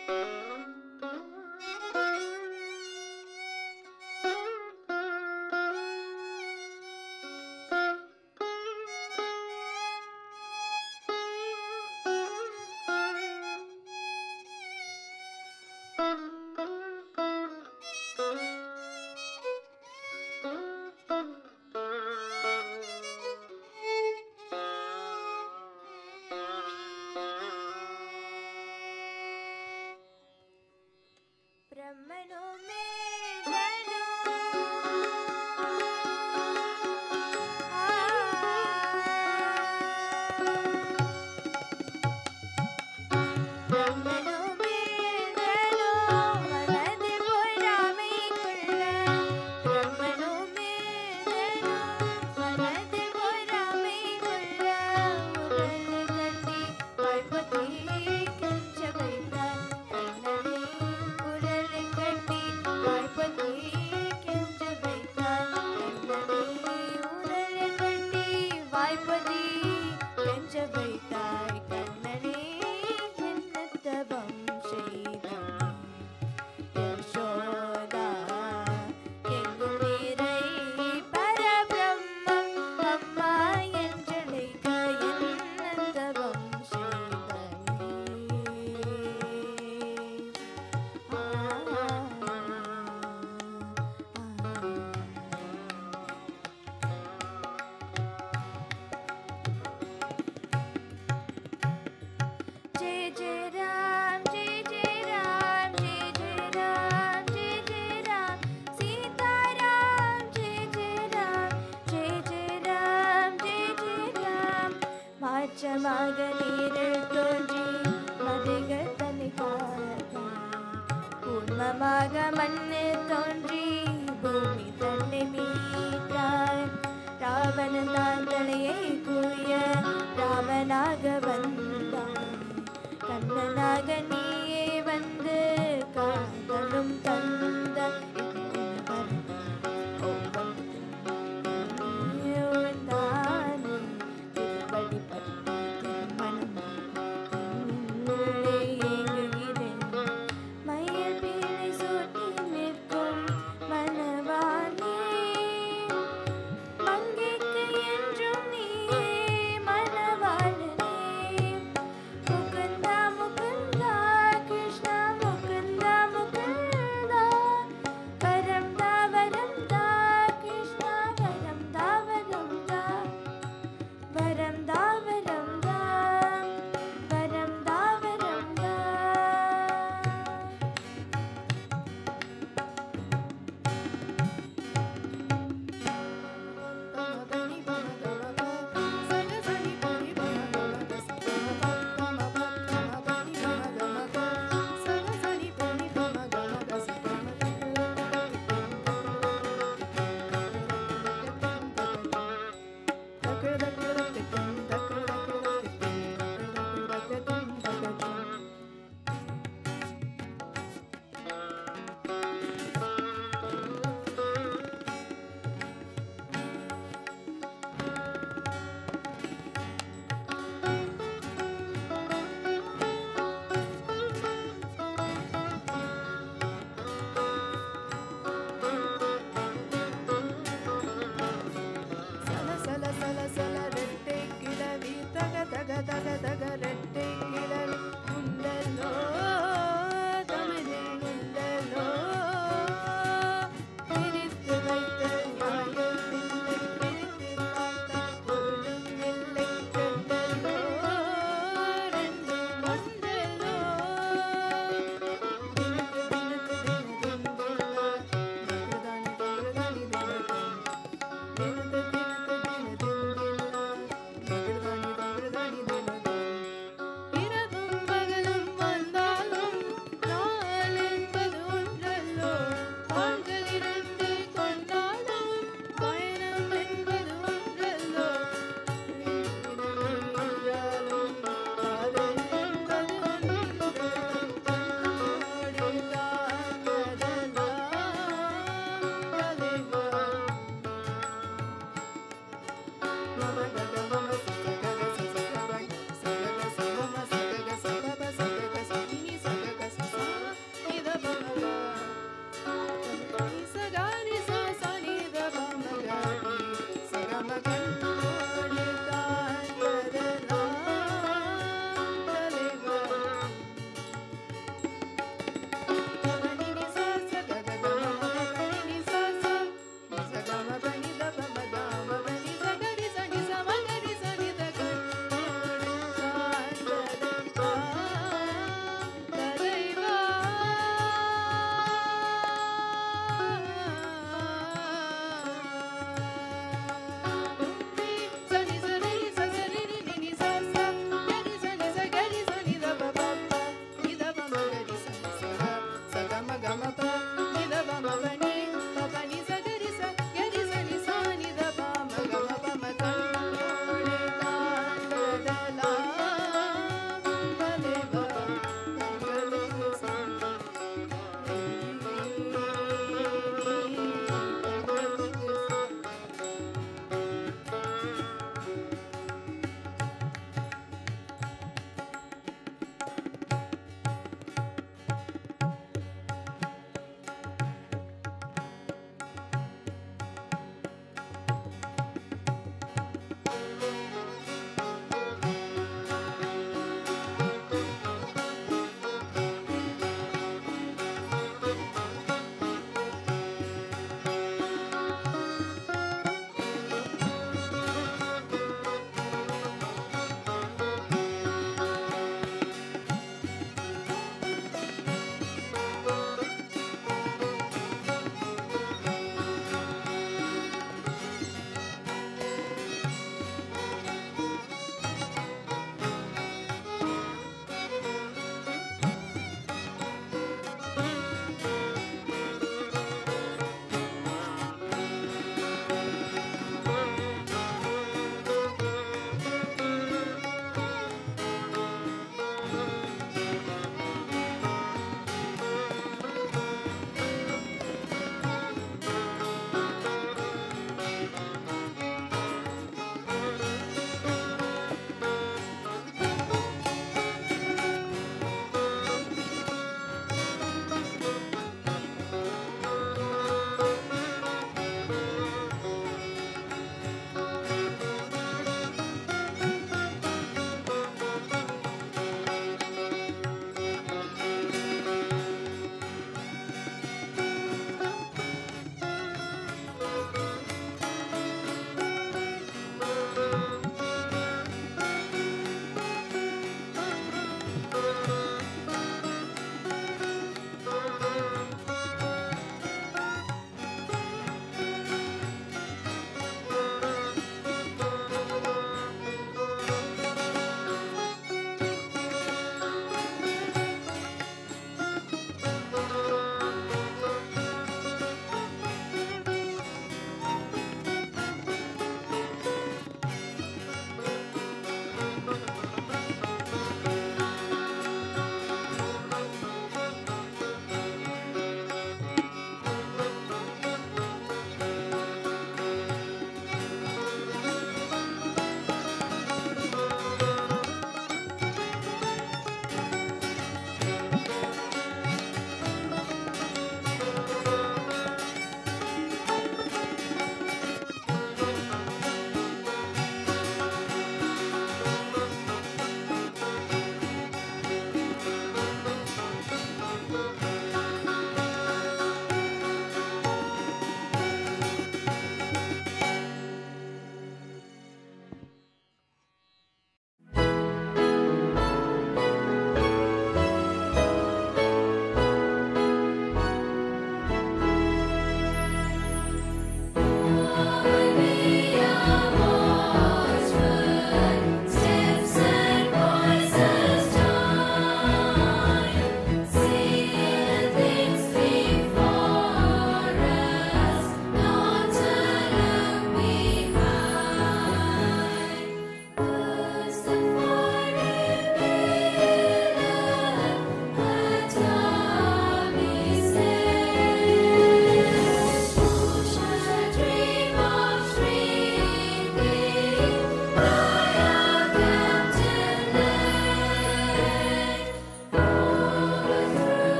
ராமனாக வந்தான் கண்ணனாக நீ